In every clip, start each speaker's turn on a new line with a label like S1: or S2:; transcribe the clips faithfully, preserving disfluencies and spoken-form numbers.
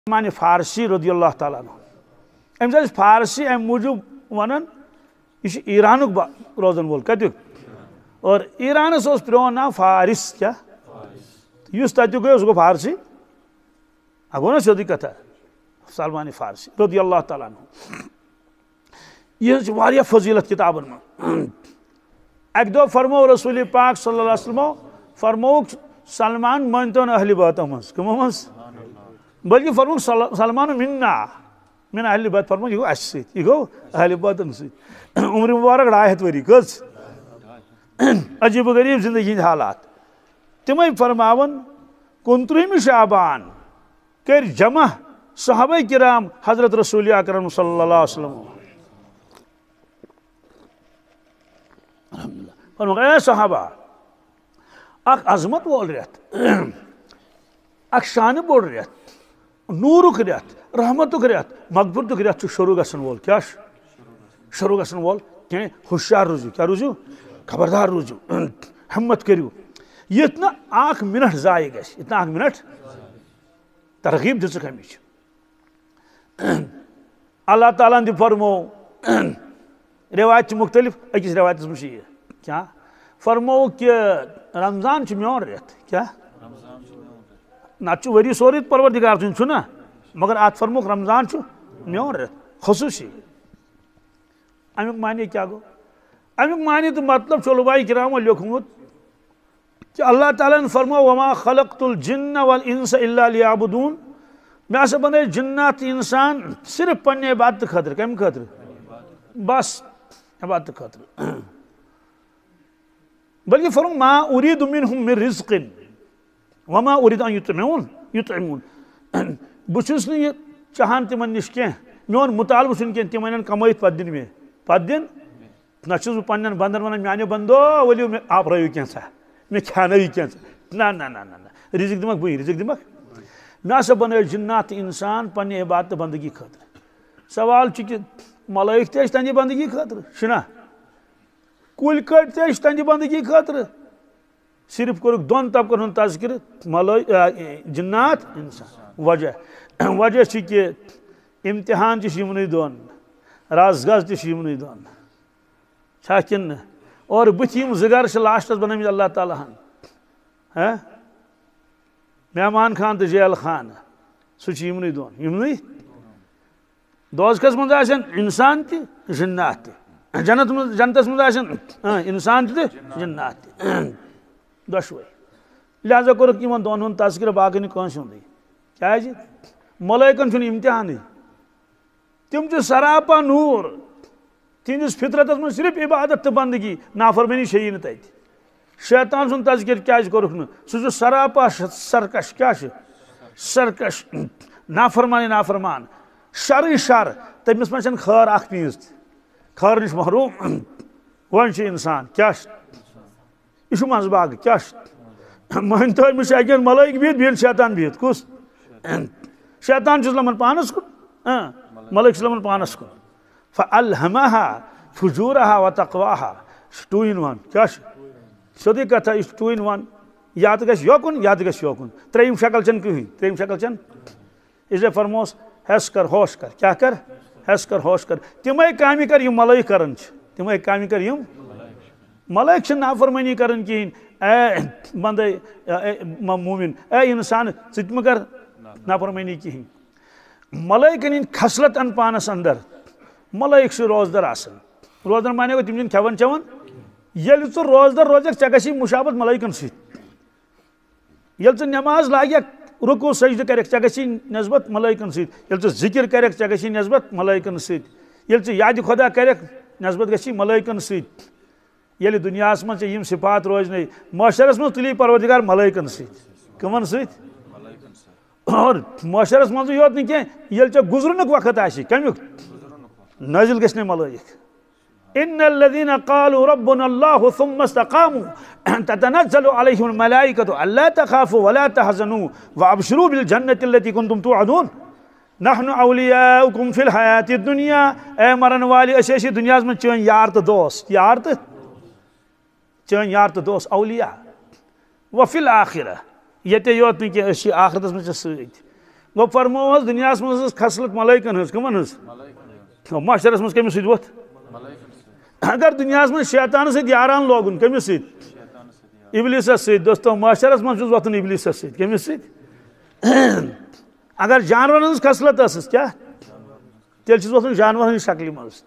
S1: سلمان فارسی رضی اللہ تعالیٰ عنہ امس فارسی ام موجود ونان یہ ایرانک روزن وول کتیک اور ایرانس اس پرون ناو فارس کیا اس تتیک گو گو فارسی اگو نا سیودی کتھا سلمان فارسی رضی اللہ تعالیٰ عنہ یہ واریاہ فضیلت کتابن من ایک دو فرمو رسول پاک صلی اللہ علیہ وسلم فرمو سلمان مانتون اہل بیتہ مز کمو مز بلکہ فرمو سلمان منا من اہل بیت فرمو یہ گو اس سیت یہ گو اہل بیتن سیت عمر مبارک ڈائی ہتھ وری کس عجیب و غریب زندگی ہند حالات تمے فرماون کنترہم شعبان کر جمع صحابہ کرام حضرت رسول اکرم صلی اللہ علیہ وسلم فرمو اے صحابہ اخ عظمت وول ریت اخ شان بوڑ ریت نورک ریت رحمتک ریت مغفرتک ریت شروع گژھن وول کیا شروع گژھن وول کہ ہوشیار روزو کیا روزو خبردار روزو ہمت کریو یتنا اخ منٹ ضائع گژھِ یتنا اخ منٹ ترغیب دژک امچ اللہ تعالیٰ تہِ فرمو روایت چھ مختلف اکس روایتس منٛز چھِ یہ کیا فرمو کہ رمضان چھ میون ریت کیا نت وری سوری پروردگار سن چھنا مگر ات فرموک رمضان چھ میون ریت خصوصی امیک معنی کیا گو امیک معنی تو مطلب علماء کرامو لیکھمت کہ اللہ تعالیٰ نے فرمو وما خلقت الجن والانس الا لیعبدون میں ہسا بنے جنات انسان صرف پنہ عبادت خاطر کم خاطر بس عبادت خاطر بلکہ فرمو ما اريد منهم من رزق وما اريد ان يطعمون يطعمون بچس نہ یہ چاہان تمن نش کی میون مطالبہ چھن کی تمن کمائت پت دن میں پت دن نہ چھس بہ پنن بندن ونان میانہ بندو ولو میں آپ رہیو کینسا میں کھانائی کینسا نہ نہ نہ نہ رزق دمک بہ رزق دمک میں ہسا بنائے جنات انسان پنہ عبادت بندگی خاطر سوال چھ کہ ملائک تہ تہندِ بندگی خاطر چھنا کل کٹ تہ تہندِ بندگی خاطر صرف کورک دون طبقن ہند تذکر جنات انسان وجہ وجہ چھ کہ امتحان چھ یمنی دون راز گز تہ یمنی دون چھا کن اور بت یم زگر چھ لاسٹس بنٲمٕتۍ اللہ تعالیٰ ہن ہاں مہمان خان تو جیل خان سہ چھ یمنی دون یمنی دوزخس مز آسن انسان تہ جنات تہ جنت مز جنتس مز آسن انسان تہ جنات تہ دشوے لہذا کورک یمن دون ہند تذکر باقی نہ کٲنٛسہِ ہُنٛدٕے کیازِ ملائکن چھُنہٕ امتحانٕے تم چھِ سراپا نور تہنٛدِس فطرتس منٛز صرف عبادت تہٕ بندگی نافرمٲنی چھیی نہٕ تتہِ شیطان سُنٛد تذکر کیازِ کوٚرُکھ نہٕ سُہ چھُ سراپا سرکش کیاہ چھُ سرکش نافرمانی نافرمان شرٕے شر تٔمِس منٛز چھنہٕ خٲر اکھ پیٖنٛز تہِ خٲر نِش محروٗم وۄنۍ چھُ انسان کیاہ چھُ یہ چھُ منٛزٕ باغ کیاہ چھُ مٲنۍ تو أمِس چھِ اکہِ ملٲیک بِہِتھ بیٚیہِ شیطان بِہِتھ کُس شیطان چھُس لمن پانس کُن ملٲیک چھُ لمن پانس کُن فَأَلْهَمَهَا فُجُورَهَا وَتَقْوَاهَا ٹوٗ اِن وَن کیاہ چھُ سیوٚدُے کتھا یہِ چھُ ٹوٗ اِن وَن یا تہِ گژھِ یوکُن یا تہِ گژھِ یوکُن ترٛیٚیِم شکل چھنہٕ کٕہٕنۍ ترٛیٚیِم شکل چھنہٕ اس لیے فرموس ہیس کر ہوش کر کیاہ کر ہیس کر ہوش کر تِمے کامہِ کر یِم ملٲیک کران چھِ تِمے کامہِ کر یِم ملائک چھِ نافرمٲنی کران کہیٖنۍ اے بندے مومن اے انسان ژٕ تہِ مہ کر نافرمٲنی کہیٖنۍ ملائکن ہٕنٛدۍ خصلت ان پانس اندر ملائک چھِ روزدر آسان روزدر مانے گوٚو تِم چھِنہٕ کھٮ۪وان چٮ۪وان ییٚلہِ ژٕ روزدر روزکھ ژےٚ گژھی مُشابت ملائکن سۭتۍ ییٚلہِ ژٕ نٮ۪ماز لاگکھ رُکوٗ سجدٕ کَرکھ ژےٚ گژھی نسبت ملائکن سۭتۍ ییٚلہِ ژٕ ذکر کَرکھ ژےٚ گژھی نسبت ملائکن سۭتۍ ییٚلہِ ژٕ یادِ خۄدا کَرکھ نسبت گژھی ملائکن سۭتۍ ییٚلہِ دُنیاہس منٛز ژےٚ یِم صفات روزنٕے معاشرس منٛز تُلی پروردگار ملائکن سۭتۍ کٕمن سۭتۍ اور معاشرس منٛزٕے یوت نہٕ کینٛہہ ییٚلہِ ژےٚ گُزرنُک وقت آسہِ کمیُک نٲزِل گژھنَے ملائک ان الذين قالوا ربنا الله ثم استقاموا تتنزل عليهم الملائكة الا تخافوا ولا تحزنوا وابشروا بالجنة التي كنتم توعدون نحن اولياؤكم في الحياة الدنيا اے مرن والے أسۍ ٲسۍ دُنیاہس منٛز چٲنۍ یار تہٕ دوس یار تہٕ چٲنۍ یار تہٕ دوس اولیاء وفی الآخرہ ییٚتہِ یوت نہٕ کینٛہہ أسۍ چھِ آخرتس منٛز ژےٚ سۭتۍ گو فرمو حظ دنیا مز خصلت ملائکن ہز کمن ہز معاشرس مز کمس ست ووت اگر دنیا مز شیطان ست یاران لوگن کمس ست ابلیسس ست دوستو معاشرس مز چھس وتھن ابلیسس ست کمس ست اگر جانورن ہز خصلت ٲسٕس کیا تیل چھس وتھن جانور ہٕنٛدِ شکلہِ منٛز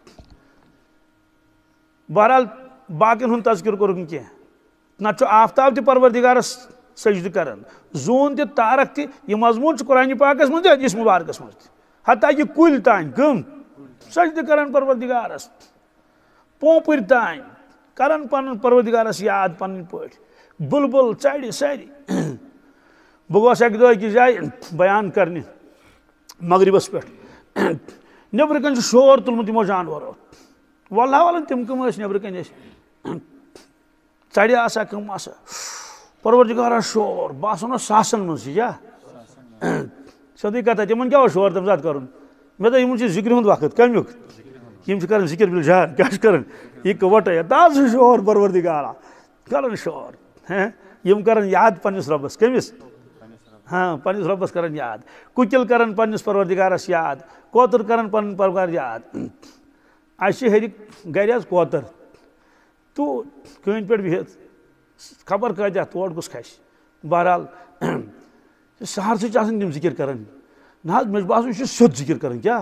S1: بہرحال باقین ہُنٛد تذکر کوٚرُکھ نہٕ کینٛہہ نتہٕ چھُ آفتاب تہِ پروردگارس سجدٕ کران زوٗن تہِ تارک تہِ یہِ مضموٗن چھُ قرآنہِ پاکس منٛز تہِ حدیث مبارکس منٛز تہِ حتیٰ کہِ کُلۍ تانۍ کٕم سجدٕ کران پروردگارس پوپٕرۍ تانۍ کران پنُن پروردگارس یاد پنٕنۍ پٲٹھۍ بُلبُل ژرِ سٲری بہٕ گوس اکہِ دۄہ أکِس جایہِ بیان کرنہِ مغربس پٮ۪ٹھ نیبرٕ کَنۍ چھُ شور تُلمُت یِمو جانورو واللہ والن تِم کٕم ٲسۍ نیبرٕ کَنۍ ٲسۍ ژرِ آسا کٕم آسا پروردگارا شور باسان اوس ساسن منٛز چھِ کیٛاہ سیوٚدُے کتھا تِمن کیٛاہ اوس شور تمہِ ساتہٕ کرُن مےٚ دوٚپ یِمن چھُ ذِکرِ ہُنٛد وقت کمیُک یِم چھِ کران ذِکر بِلجار کیٛاہ چھِ کران اِکوٹے تازٕ شور پروردگارا کران شور ہیں یِم کران یاد پننِس رۄبس کٔمِس ہاں پننِس رۄبس کران یاد کُکِل کران پننِس پروردگارس یاد کوتُر کران پنُن پروردگار یاد اَسہِ چھِ ہیٚرِ گرِ حظ کوتر تو کٲنۍ پٮ۪ٹھ بِہِتھ خبر کۭتیاہ تور کُس کھسہِ بہرحال سہرسٕے چھِ آسان تِم ذِکر کران نہ حظ مےٚ چھُ باسان یہِ چھُ سیوٚد ذِکر کران کیٛاہ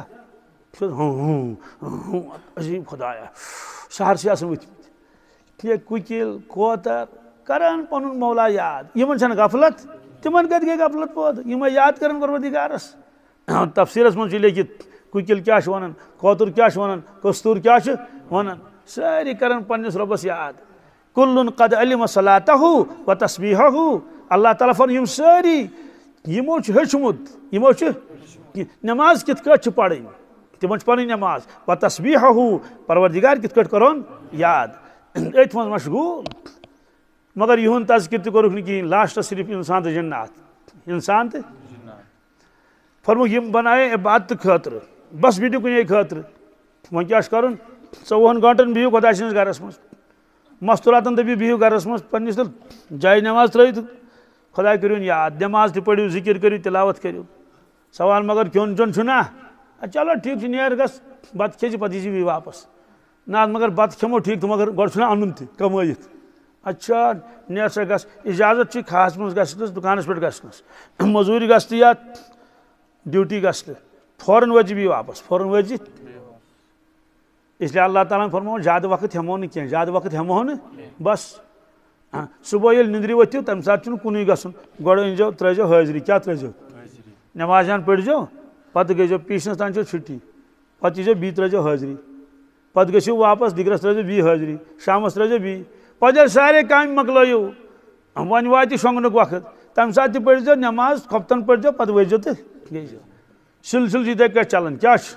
S1: عجیٖب خۄدایا سہرسٕے آسان ؤتھمٕتۍ یہِ کُکِل کوتر کران پنُن مولا یاد یِمن چھنہٕ غفلت تِمن کتہِ گٔے غفلت پٲدٕ یِم یاد کران پروردگارس تفسیٖرس منٛز چھُ لیکھِتھ کُکِل کیٛاہ چھُ ونان کوتُر کیٛاہ چھُ ونان کستوٗر کیٛاہ چھُ ونان سٲری کران پننِس رۄبس یاد کُلُن قد علم صلاتہُ و تسبیحہُ اللہ تعالیٰ فرماوان یِم سٲری یِمو چھُ ہیوٚچھمُت یِمو چھُ نٮ۪ماز کِتھ کٲٹھۍ چھِ پرٕنۍ تِمن چھِ پنٕنۍ نٮ۪ماز و تسبیحہُ پروردگار کِتھ کٲٹھۍ کرون یاد أتھۍ منٛز مشغوٗل مگر یِہُنٛد تذکر تہِ کوٚرُکھ نہٕ کِہینۍ لاسٹس صرف انسان تہٕ جنات انسان تہٕ فرمووُکھ یِم بنایے عبادتہٕ خٲطرٕ بس بیٖٹھِو کُنے خٲطرٕ وۄنۍ کیٛاہ چھُ کرُن ژۄوُہن گٲنٛٹن بِہِو خۄداے سٕنٛدِس گرس منٛز مستوٗراتن دٔپِو بِہِو گرس منٛز پننِس تہٕ جایہِ نٮ۪ماز ترٲیِو تہٕ خۄداے کٔرِوُن یاد نٮ۪ماز تہِ پٔرِو ذِکر کٔرِو تِلاوت کٔرِو سوال مگر کھیوٚن چیوٚن چھُنا چلو ٹھیٖک چھُ نیر گژھ بتہٕ کھے زِ پتہٕ یی زِ بیٚیہِ واپس نہ حظ مگر بتہٕ کھٮ۪مو ٹھیٖک تہٕ مگر گۄڈٕ چھُنہ اَنُن تہِ کمٲیِتھ اچھا نیر سا گژھ اِجازت چھُے کھہس منٛز گژھنس دُکانس پٮ۪ٹھ گژھنس موٚزوٗرِ گژھ تہٕ یا ڈیوٹی گژھ تہٕ فوراً وٲتۍ زِ بیٚیہِ واپس فوراً وٲتۍ زِ اس لیے اللہ تعالیٰ ہن فرمووُن زیادٕ وقت ہٮ۪مو نہٕ کینٛہہ زیادٕ وقت ہٮ۪مو نہٕ بس صُبحٲے ییٚلہِ نِندرِ ؤتھِو تمہِ ساتہٕ چھُنہٕ کُنُے گژھُن گۄڈٕ أنۍزیو ترٲیزیو حٲضری کیٛاہ ترٲیزیو نٮ۪ماز ہن پٔرۍزیو پتہٕ گٔیزیو پیٖشنس تانۍ چھو چھُٹی پتہٕ ییٖزیو بیٚیہِ ترٲیزیو حٲضری پتہٕ گٔژھِو واپس دِگرس ترٲیزیو بیٚیہِ حٲضری شامس ترٲیزیو بیٚیہِ پتہٕ ییٚلہِ سارے کامہِ مۄکلٲیِو وۄنۍ واتہِ شۄنٛگنُک وقت تمہِ ساتہٕ تہِ پٔرۍزیو نٮ۪ماز خۄفتن پٔرۍزیو پتہٕ ؤتھۍزیو تہٕ گٔیزیو سِلسِلہٕ چھُ یِتھے کٲٹھۍ چلان کیٛاہ چھُ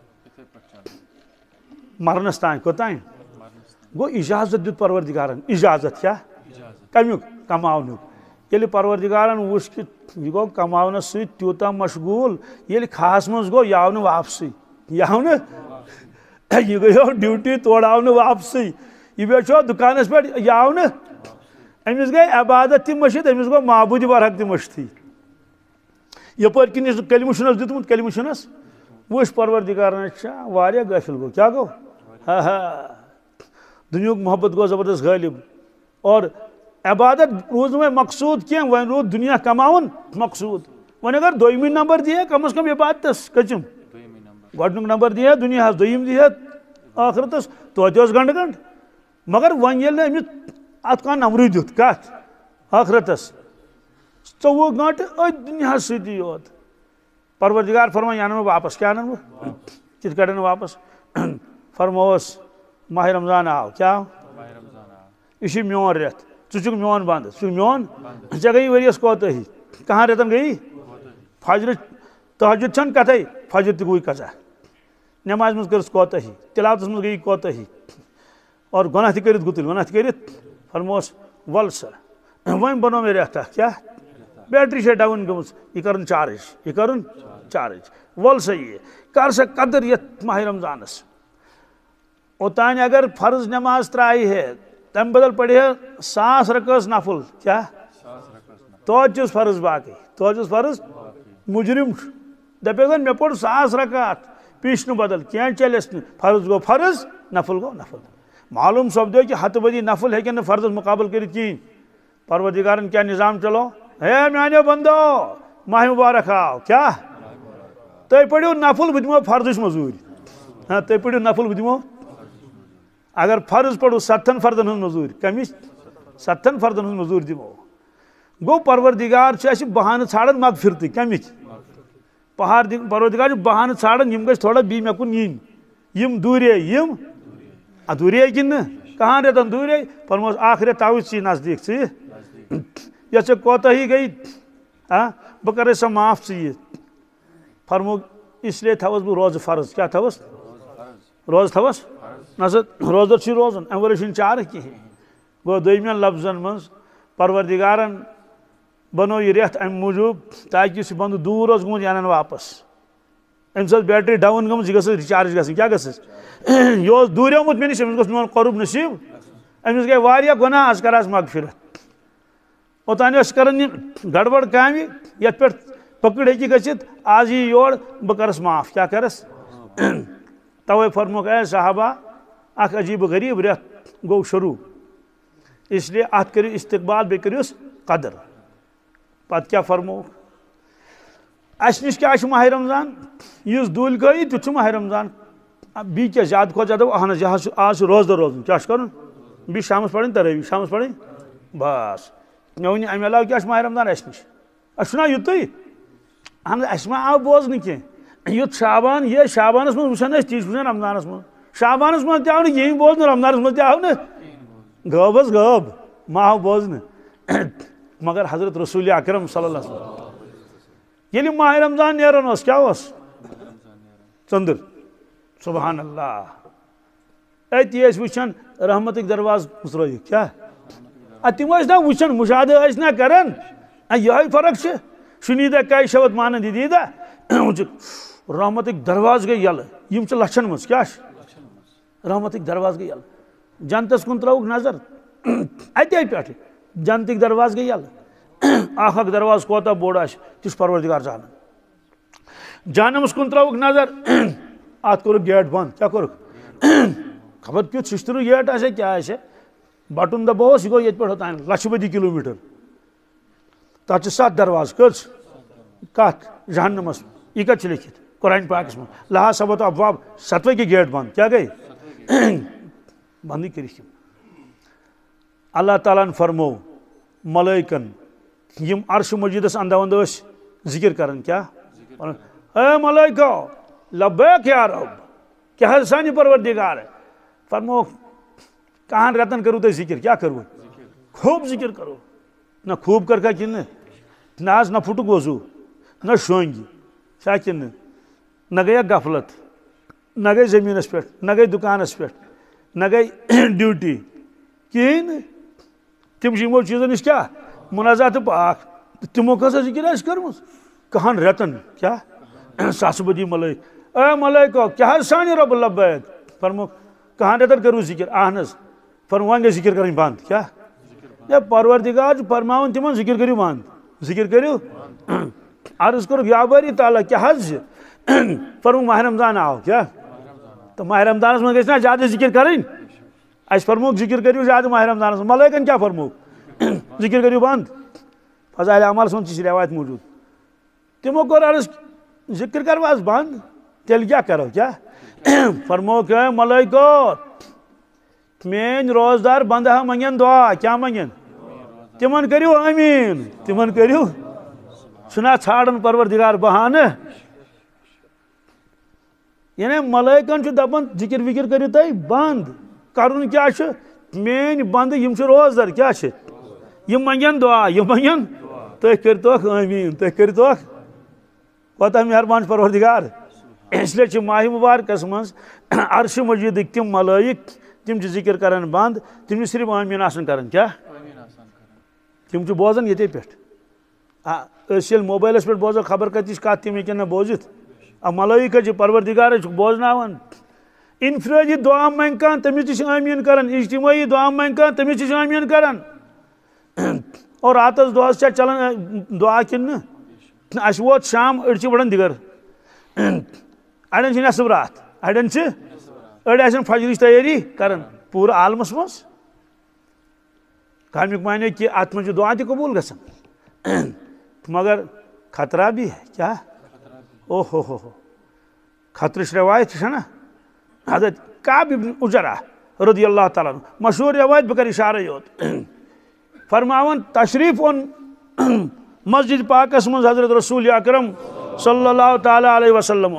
S1: مرنس تانۍ کوٚتانۍ گوٚو اِجازت دیُت پروردگارن اِجازت کیٛاہ کمیُک کماونُک ییٚلہِ پروردگارن وُچھ کہِ یہِ گوٚو کماونس سۭتۍ تیوٗتاہ مشغوٗل ییٚلہِ کھہس منٛز گوٚو یہِ آو نہٕ واپسٕے یہِ آو نہٕ یہِ گٔیو ڈیوٹی تورٕ آو نہٕ واپسٕے یہِ بیٹھیو دُکانس پٮ۪ٹھ یہِ آو نہٕ أمِس گٔے عبادت تہِ مٔشِتھ أمِس گوٚو معبوٗدِ برحق تہِ مٔشتھٕے یپٲرۍ کِنۍ یُس کلمہٕ چھُنس دیُتمُت کلمہٕ چھُنس وٕچھ پروردگارن اچھا واریاہ غٲفِل گوٚو کیٛاہ گوٚو ہا ہا دُنیہُک محبت گوٚو زبردست غٲلب اور عبادت روٗز نہٕ وۄنۍ مقصوٗد کینٛہہ وۄنۍ روٗد دُنیا کماوُن مقصوٗد وۄنۍ اگر دوٚیمہِ نمبر دی ہے کم از کم عبادتس کٔژِم گۄڈنیُک نمبر دی ہے دُنیاہس دوٚیِم دی ہے ٲخرتس توتہِ اوس گنڈٕ گنڈ مگر وۄنۍ ییٚلہِ نہٕ أمِس اتھ کانٛہہ نمبرٕے دیُت کتھ ٲخرتس ژوٚوُہ گٲنٛٹہٕ أتھۍ دُنیاہس سۭتی یوت پروردگار فرماوان یہِ انن بہٕ واپس کیٛاہ انن بہٕ کِتھ کٲٹھۍ انہٕ واپس فرمووُس ماہِ رمضان آو کیٛاہ آو یہِ چھُ میون رٮ۪تھ ژٕ چھُکھ میون بنٛدٕ ژٕ چھُکھ میون ژےٚ گٔیی ؤرِیس کوتٲہی کہن رٮ۪تن گٔیی فجرٕچ تہجُد چھنہٕ کتھے فجر تہِ گوٚوٕے قضا نٮ۪مازِ منٛز کٔرٕس کوتٲہی تِلاوتس منٛز گٔیی کوتٲہی اور گۄناہ تہِ کٔرِتھ گُتٕلۍ گۄناہ تہِ کٔرِتھ فرمووُس ول سا وۄنۍ بنوو مےٚ رٮ۪تھ اکھ کیٛاہ بیٹری چھےٚ ڈاوُن گٔمٕژ یہِ کرُن چارٕج یہِ کرُن چارٕج وول سا یہِ کر سا قدر یتھ ماہِ رمضانس اوٚتانۍ اگر فرض نٮ۪ماز ترٛایہِ ہے تمہِ بدل پرِ ہے ساس رکٲژ نفل کیٛاہ توتہِ چھُس فرض باقٕے توتہِ چھُس فرض مجرم دپے زن مے پور ساس رکعت پیشن بدل کی چلس فرض گو فرض نفل گو نفل معلوم سپدو کہ ہتھ بدی نفل ہیکن فرض مقابل کرت کہین پروردگارن کیا نظام چلو ہے میانو بندو ماہ مبارک آو کیا تھی پڑھو نفل بہ دمو فرض مزور ہاں تھی پڑھو نفل بہ دمو اگر فرض پڑھو ستن فردن ہن مزور کمچ ستن فردن ہن مزور دمو گو پروردگار اس بہانہ ژھانڈان مغفرت کمچ پہاڑ پروردگار بہانہ ژھانڈان یم گژھِ تھوڑا بی مے کن ین یم دوریے یم ادوریے کن کہاں ریتن دوریے فرموس اخ رٮ۪تھ تاوِ ژی نزدیک ژٕ یۄس ژےٚ کوتاہی گٔیی ہاں بہٕ کرے سۄ معاف ژٕ یہِ فرمو اس لیے تھوس بہٕ روزٕ فرض کیٛاہ تھوس روزٕ تھوس نہ سا روزدر چھ روزان امہِ ورٲے چھُنہٕ چارٕ کِہیٖنۍ گوٚو دوٚیمٮ۪ن لفظن منٛز پروردگارن بنو یہ رٮ۪تھ امہِ موٗجوٗب تاکہِ یُس یہِ بنٛدٕ دوٗر اوس گوٚمُت یہِ انن واپس أمِس ٲس بیٹری ڈاوُن گٔمٕژ یہِ گٔژھ رِچارٕج گژھٕنۍ کیٛاہ گٔژھٕس یہِ اوس دوٗریومُت مےٚ نِش أمِس گوٚژھ میون قرب نصیٖب أمِس گٔے واریاہ گۄناہ آز کرہس مغفرت اوٚتانۍ ٲسۍ کران یہِ گڑبڑ کامہِ یتھ پٮ۪ٹھ پکڑ ہیٚکہِ گٔژھِتھ آز یی یور بہٕ کرس معاف کیٛاہ کرس توے فرموکھ اے صحابہ اکھ عجیب و غریب رٮ۪تھ گوٚو شروع اس لیے اتھ کٔرِو استقبال بیٚیہِ کٔرِوس قدر پتہٕ کیٛاہ فرموکھ اسہِ نِش کیٛاہ چھُ ماہِ رمضان یُس دوٗلۍ گٔیی تیُتھ چھُ ماہِ رمضان بیٚیہِ کیٛاہ زیادٕ کھۄتہٕ زیادٕ اہن حظ یہِ حظ چھُ آز چھُ روزدر روزُن کیٛاہ چھُ کرُن بیٚیہِ شامس پرٕنۍ ترٲوی شامس پرٕنۍ بس مےٚ ؤنِو امہِ علاوٕ کیٛاہ چھُ ماہِ رمضان اسہِ نِش اسہِ چھُنا یُتُے اہن حظ اسہِ ما آو بوزنہٕ کینٛہہ یُتھ شابان یہِ شابانس منٛز وٕچھان ٲسۍ تی چھِ وٕچھان رمضانس منٛز شابانس منٛز تہِ آو نہٕ کِہیٖنۍ بوزنہٕ رمضانس منٛز تہِ آو نہٕ غٲب حظ غٲب ما آو بوزنہٕ مگر حضرت رسول اکرم صلی اللہ علیہ وسلم ییٚلہِ ماہِ رمضان نیران اوس کیٛاہ اوس ژٔنٛدٕر سبحان اللہ أتی ٲسۍ وٕچھان رحمتٕکۍ دروازٕ مٕژرٲیِکھ کیٛاہ اَدٕ تِم ٲسۍ نا وٕچھان مُشاہدٕ ٲسۍ نا کران یِہوٚے فرق چھِ شُنیٖدہ کیشوت مانندیٖدہ وٕچھِکھ رحمتٕکۍ دروازٕ گٔے یَلہٕ یِم چھِ لچھن منٛز کیٛاہ چھِ رحمتٕکۍ دروازٕ گٔے یَلہٕ جنتس کُن ترٛٲوُکھ نظر اَتے پٮ۪ٹھٕ جنتٕکۍ دروازٕ گٔے یَلہٕ اکھ اکھ دروازٕ کوتاہ بوٚڑ آسہِ تہِ چھُ پروردگار زانان جہنمس کُن ترٛٲوُکھ نظر اتھ کوٚرُکھ گیٹ بنٛد کیٛاہ کوٚرُکھ خبر کیُتھ شِشتٕرو گیٹ آسہِ کیٛاہ آسہِ بٹُن دبووُس یہِ گوٚو ییٚتہِ پٮ۪ٹھ اوٚتانۍ لچھِ بٔدی کِلوٗ میٖٹر تتھ چھِ ستھ دروازٕ کٔژ کتھ جہنمس یہِ کتہِ چھِ لیکھِتھ قرآنِ پاکس منٛز لہا سبت ابواب ستوے کے گیٹ بنٛد کیٛاہ گٔے بنٛدٕے کٔرِکھ یِم اللہ تعالیٰ ہن فرمو ملٲیکن یم عرش مجیدس انٛدو انٛدو ٲسۍ ذِکر کران کیٛاہ اے ملٲیکو لبیک یا رب کیٛاہ حظ سانہِ پروردگار فرموکھ کہن رٮ۪تن کٔرِو تُہۍ ذِکر کیٛاہ کٔرو خوٗب ذِکر کرو نہ خوٗب کٔرکھا کِنہٕ نہ حظ نہ پھُٹُکھ وضوٗ نہ شۄنٛگۍ چھا کِنہٕ نہ گٔیکھ غفلت نہ گٔے زٔمیٖنس پٮ۪ٹھ نہ گٔے دُکانس پٮ۪ٹھ نہ گٔے ڈیوٹی کِہیٖنۍ نہٕ تِم چھِ یِمو چیٖزو نِش کیٛاہ مُنزہ تہٕ پاک تِمو کۭژاہ ذِکر آسہِ کٔرمٕژ کہن رٮ۪تن کیٛاہ ساسہٕ بٔدی ملٲیک اے ملٲیکو کیٛاہ حظ سانہِ رۄبہٕ لبیک فرموکھ کہن رٮ۪تن کٔرِو ذِکر اہن حظ فرموکھ وۄنۍ گٔے ذِکر کَرٕنۍ بنٛد کیٛاہ ہے پروردگار چھُ فرماوان تِمن ذِکر کٔرِو بنٛد ذِکر کٔرِو عرض کوٚرُکھ یا بٲری تعالیٰ کیٛاہ حظ چھِ فرموکھ ماہِ رمضان آو کیٛاہ تہٕ ماہِ رمضانس منٛز گژھِ نا زیادٕ ذِکر کَرٕنۍ اَسہِ فرموکھ ذِکر کٔرِو زیادٕ ماہِ رمضانس منٛز ملٲیکن کیٛاہ فرموکھ ذِکر کٔرِو بنٛد فضایل اعمالس منٛز تہِ چھِ رٮ۪وایت موٗجوٗد تِمو کوٚر عرض ذِکر کرو حظ بنٛد تیٚلہِ کیٛاہ کرو کیٛاہ فرموکھ ہے ملٲیکو میٲنۍ روزدار بنٛدٕ ہا منٛگن دُعا کیٛاہ منٛگن تِمن کٔرِو آمیٖن تِمن کٔرِو چھُنا ژھانڈان پروردگار بہانہٕ یعنی ملٲیکن چھُ دپان ذِکر وِکر کٔرِو تُہۍ بنٛد کرُن کیٛاہ چھُ میٲنۍ بنٛدٕ یِم چھِ روزدر کیٛاہ چھِ یِم منٛگن دُعا یِم منٛگن تُہۍ کٔرۍتوکھ آمیٖن تُہۍ کٔرۍتوکھ کوتاہ مہربان چھُ پروردگار اس لیے چھِ ماہِ مُبارکس منٛز عرشہِ مجیٖدٕکۍ تِم ملٲیک تِم چھِ ذِکر کران بنٛد تِم چھِ صرف آمیٖن آسان کران کیٛاہ تِم چھِ بوزان ییٚتے پٮ۪ٹھ أسۍ ییٚلہِ موبایلس پٮ۪ٹھ بوزو خبر کتِچ کتھ تِم ہیٚکن نہٕ بوٗزِتھ ملٲیک حظ چھِ پروردگار چھُکھ بوزناوان انفرٲدی دُعا منٛگہِ کانٛہہ تٔمِس تہِ چھِ آمیٖن کران اجتمٲعی دُعا منٛگہِ کانٛہہ تٔمِس تہِ چھِ آمیٖن کران اور راتس دۄہس چھا چلان دُعا کِنہٕ نہٕ اس ووت شام اڑ بڑان دگر اڑین نصب رات اڑین اڑ آسن فجرچ تیاری کران پور عالمس مز کامیک معنی کہ ات من دعا تہ قبول گژھان مگر خطرہ بھی ہے کیا او ہو ہو ہو خطرش روایت ہے نا حضرت کعب ابن اجرہ رضی اللہ تعالیٰ عنہ مشہور روایت بکر اشارہ یوت فرماون تشریف اون مسجد پاکس من حضرت رسول اکرم صلی اللہ تعالی علیہ وسلم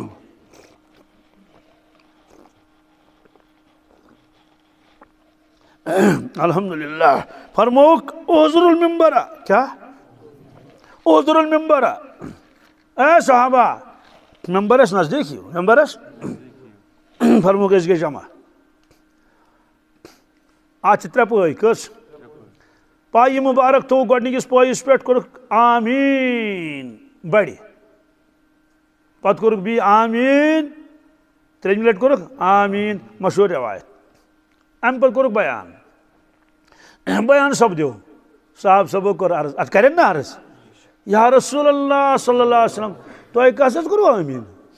S1: الحمدللہ فرموک احضر المنبر کیا احضر المنبر اے صحابہ ممبرس نزدیک ہی ممبرس فرموک اس کے جمع آج ترے پوئی کس پائی مبارک تو گوڑنکس پوئیس پیٹ کرک آمین بڑی پت کرک بھی آمین تریم لٹ کرک آمین مشہور روایت ام پر کرک بیان بیان سب دیو صاحب سبو کر عرض ات کرن نا عرض یا رسول اللہ صلی اللہ علیہ وسلم تو ایک کسز کرو آمین